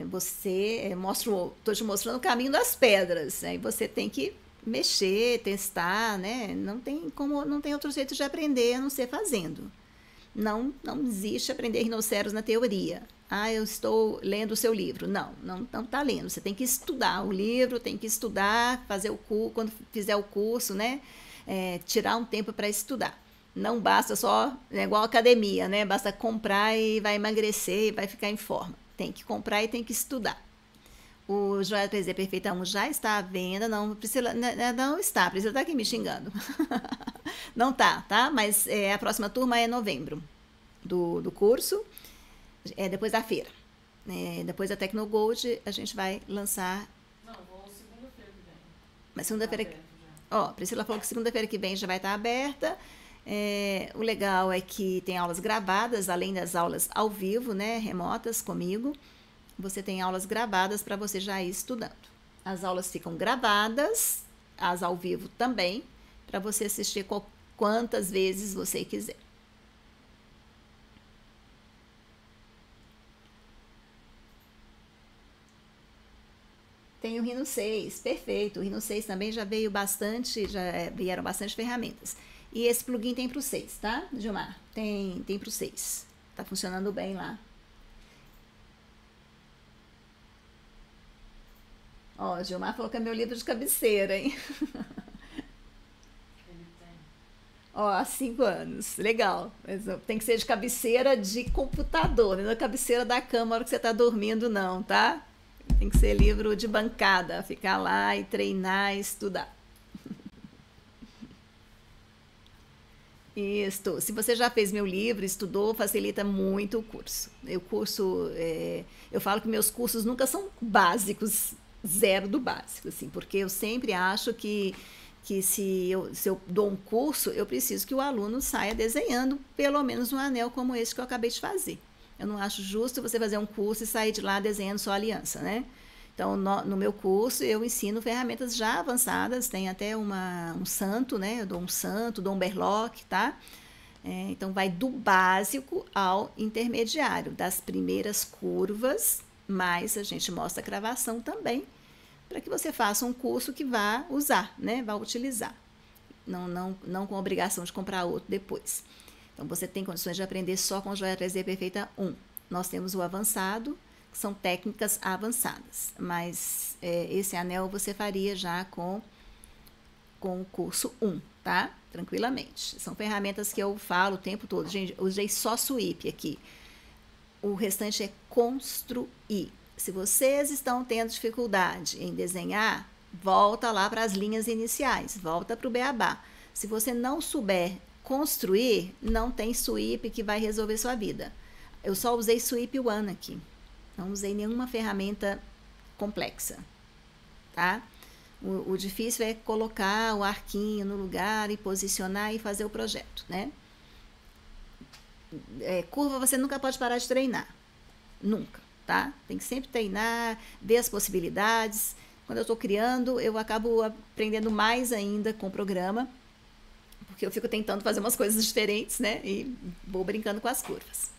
Tô te mostrando o caminho das pedras. Aí você tem que mexer, testar, né? Não tem outro jeito de aprender a não ser fazendo. Não existe aprender rinoceros na teoria. Eu estou lendo o seu livro. Não está lendo. Você tem que estudar o livro, tem que estudar, fazer o curso, quando fizer o curso, né? Tirar um tempo para estudar. Não basta só, é igual academia, né? Basta comprar e vai emagrecer e vai ficar em forma. Tem que comprar e tem que estudar. O Joia 3D Perfeita 1 já está à venda. Não, Priscila, não está. Priscila está aqui me xingando. Não tá? Mas a próxima turma é novembro do curso. Depois da feira. Depois da Tecnogold, a gente vai lançar. Não, vou segunda-feira que vem. Mas segunda-feira. Priscila falou que segunda-feira que vem já vai estar aberta. O legal é que tem aulas gravadas, além das aulas ao vivo, né, remotas comigo. Você tem aulas gravadas para você já ir estudando. As aulas ficam gravadas, as ao vivo também, para você assistir quantas vezes você quiser. Tem o Rhino 6, perfeito. O Rhino 6 também já veio bastante, vieram bastante ferramentas. E esse plugin tem para o 6, tá, Gilmar? Tem para o 6. Tá funcionando bem lá. Ó, Gilmar falou que é meu livro de cabeceira, hein? Ele tem. Há 5 anos. Legal. Mas tem que ser de cabeceira de computador, não é cabeceira da cama na hora que você está dormindo, não, tá? Tem que ser livro de bancada, ficar lá e treinar e estudar. Isso. Se você já fez meu livro, estudou, facilita muito o curso. Eu falo que meus cursos nunca são básicos, zero do básico, assim, porque eu sempre acho que se eu dou um curso, eu preciso que o aluno saia desenhando pelo menos um anel como esse que eu acabei de fazer. Eu não acho justo você fazer um curso e sair de lá desenhando só aliança, né? Então, no meu curso, eu ensino ferramentas já avançadas, tem até um santo, né? Eu dou um santo, dou um berlock, tá? Então, vai do básico ao intermediário, das primeiras curvas, mas a gente mostra a cravação também, para que você faça um curso que vá usar, né? Vá utilizar. Não com a obrigação de comprar outro depois. Então, você tem condições de aprender só com Joia 3D Perfeita 1. Nós temos o avançado, que são técnicas avançadas, mas esse anel você faria já com o curso 1, tá? Tranquilamente. São ferramentas que eu falo o tempo todo. Gente, usei só sweep aqui. O restante é construir. Se vocês estão tendo dificuldade em desenhar, volta lá para as linhas iniciais, volta para o beabá. Se você não souber construir, não tem sweep que vai resolver sua vida. Eu só usei sweep one aqui. Não usei nenhuma ferramenta complexa, tá? O difícil é colocar o arquinho no lugar e posicionar e fazer o projeto, né? Curva você nunca pode parar de treinar. Nunca, tá? Tem que sempre treinar, ver as possibilidades. Quando eu estou criando, eu acabo aprendendo mais ainda com o programa, porque eu fico tentando fazer umas coisas diferentes, né? E vou brincando com as curvas.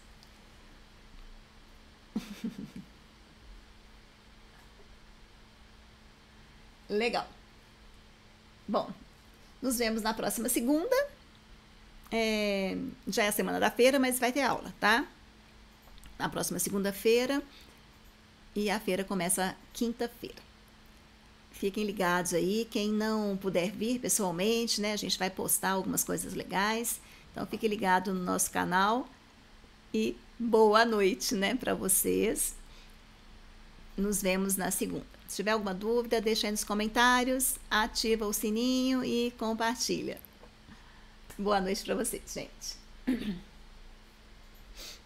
Legal. Bom, nos vemos na próxima segunda. Já é a semana da feira, mas vai ter aula, tá? Na próxima segunda-feira. E a feira começa quinta-feira. Fiquem ligados aí. Quem não puder vir pessoalmente, né? A gente vai postar algumas coisas legais. Então, fique ligado no nosso canal. E boa noite, né, para vocês. Nos vemos na segunda. Se tiver alguma dúvida, deixa aí nos comentários, ativa o sininho e compartilha. Boa noite para vocês, gente.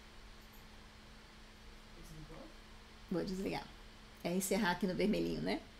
Vou desligar. É encerrar aqui no vermelhinho, né?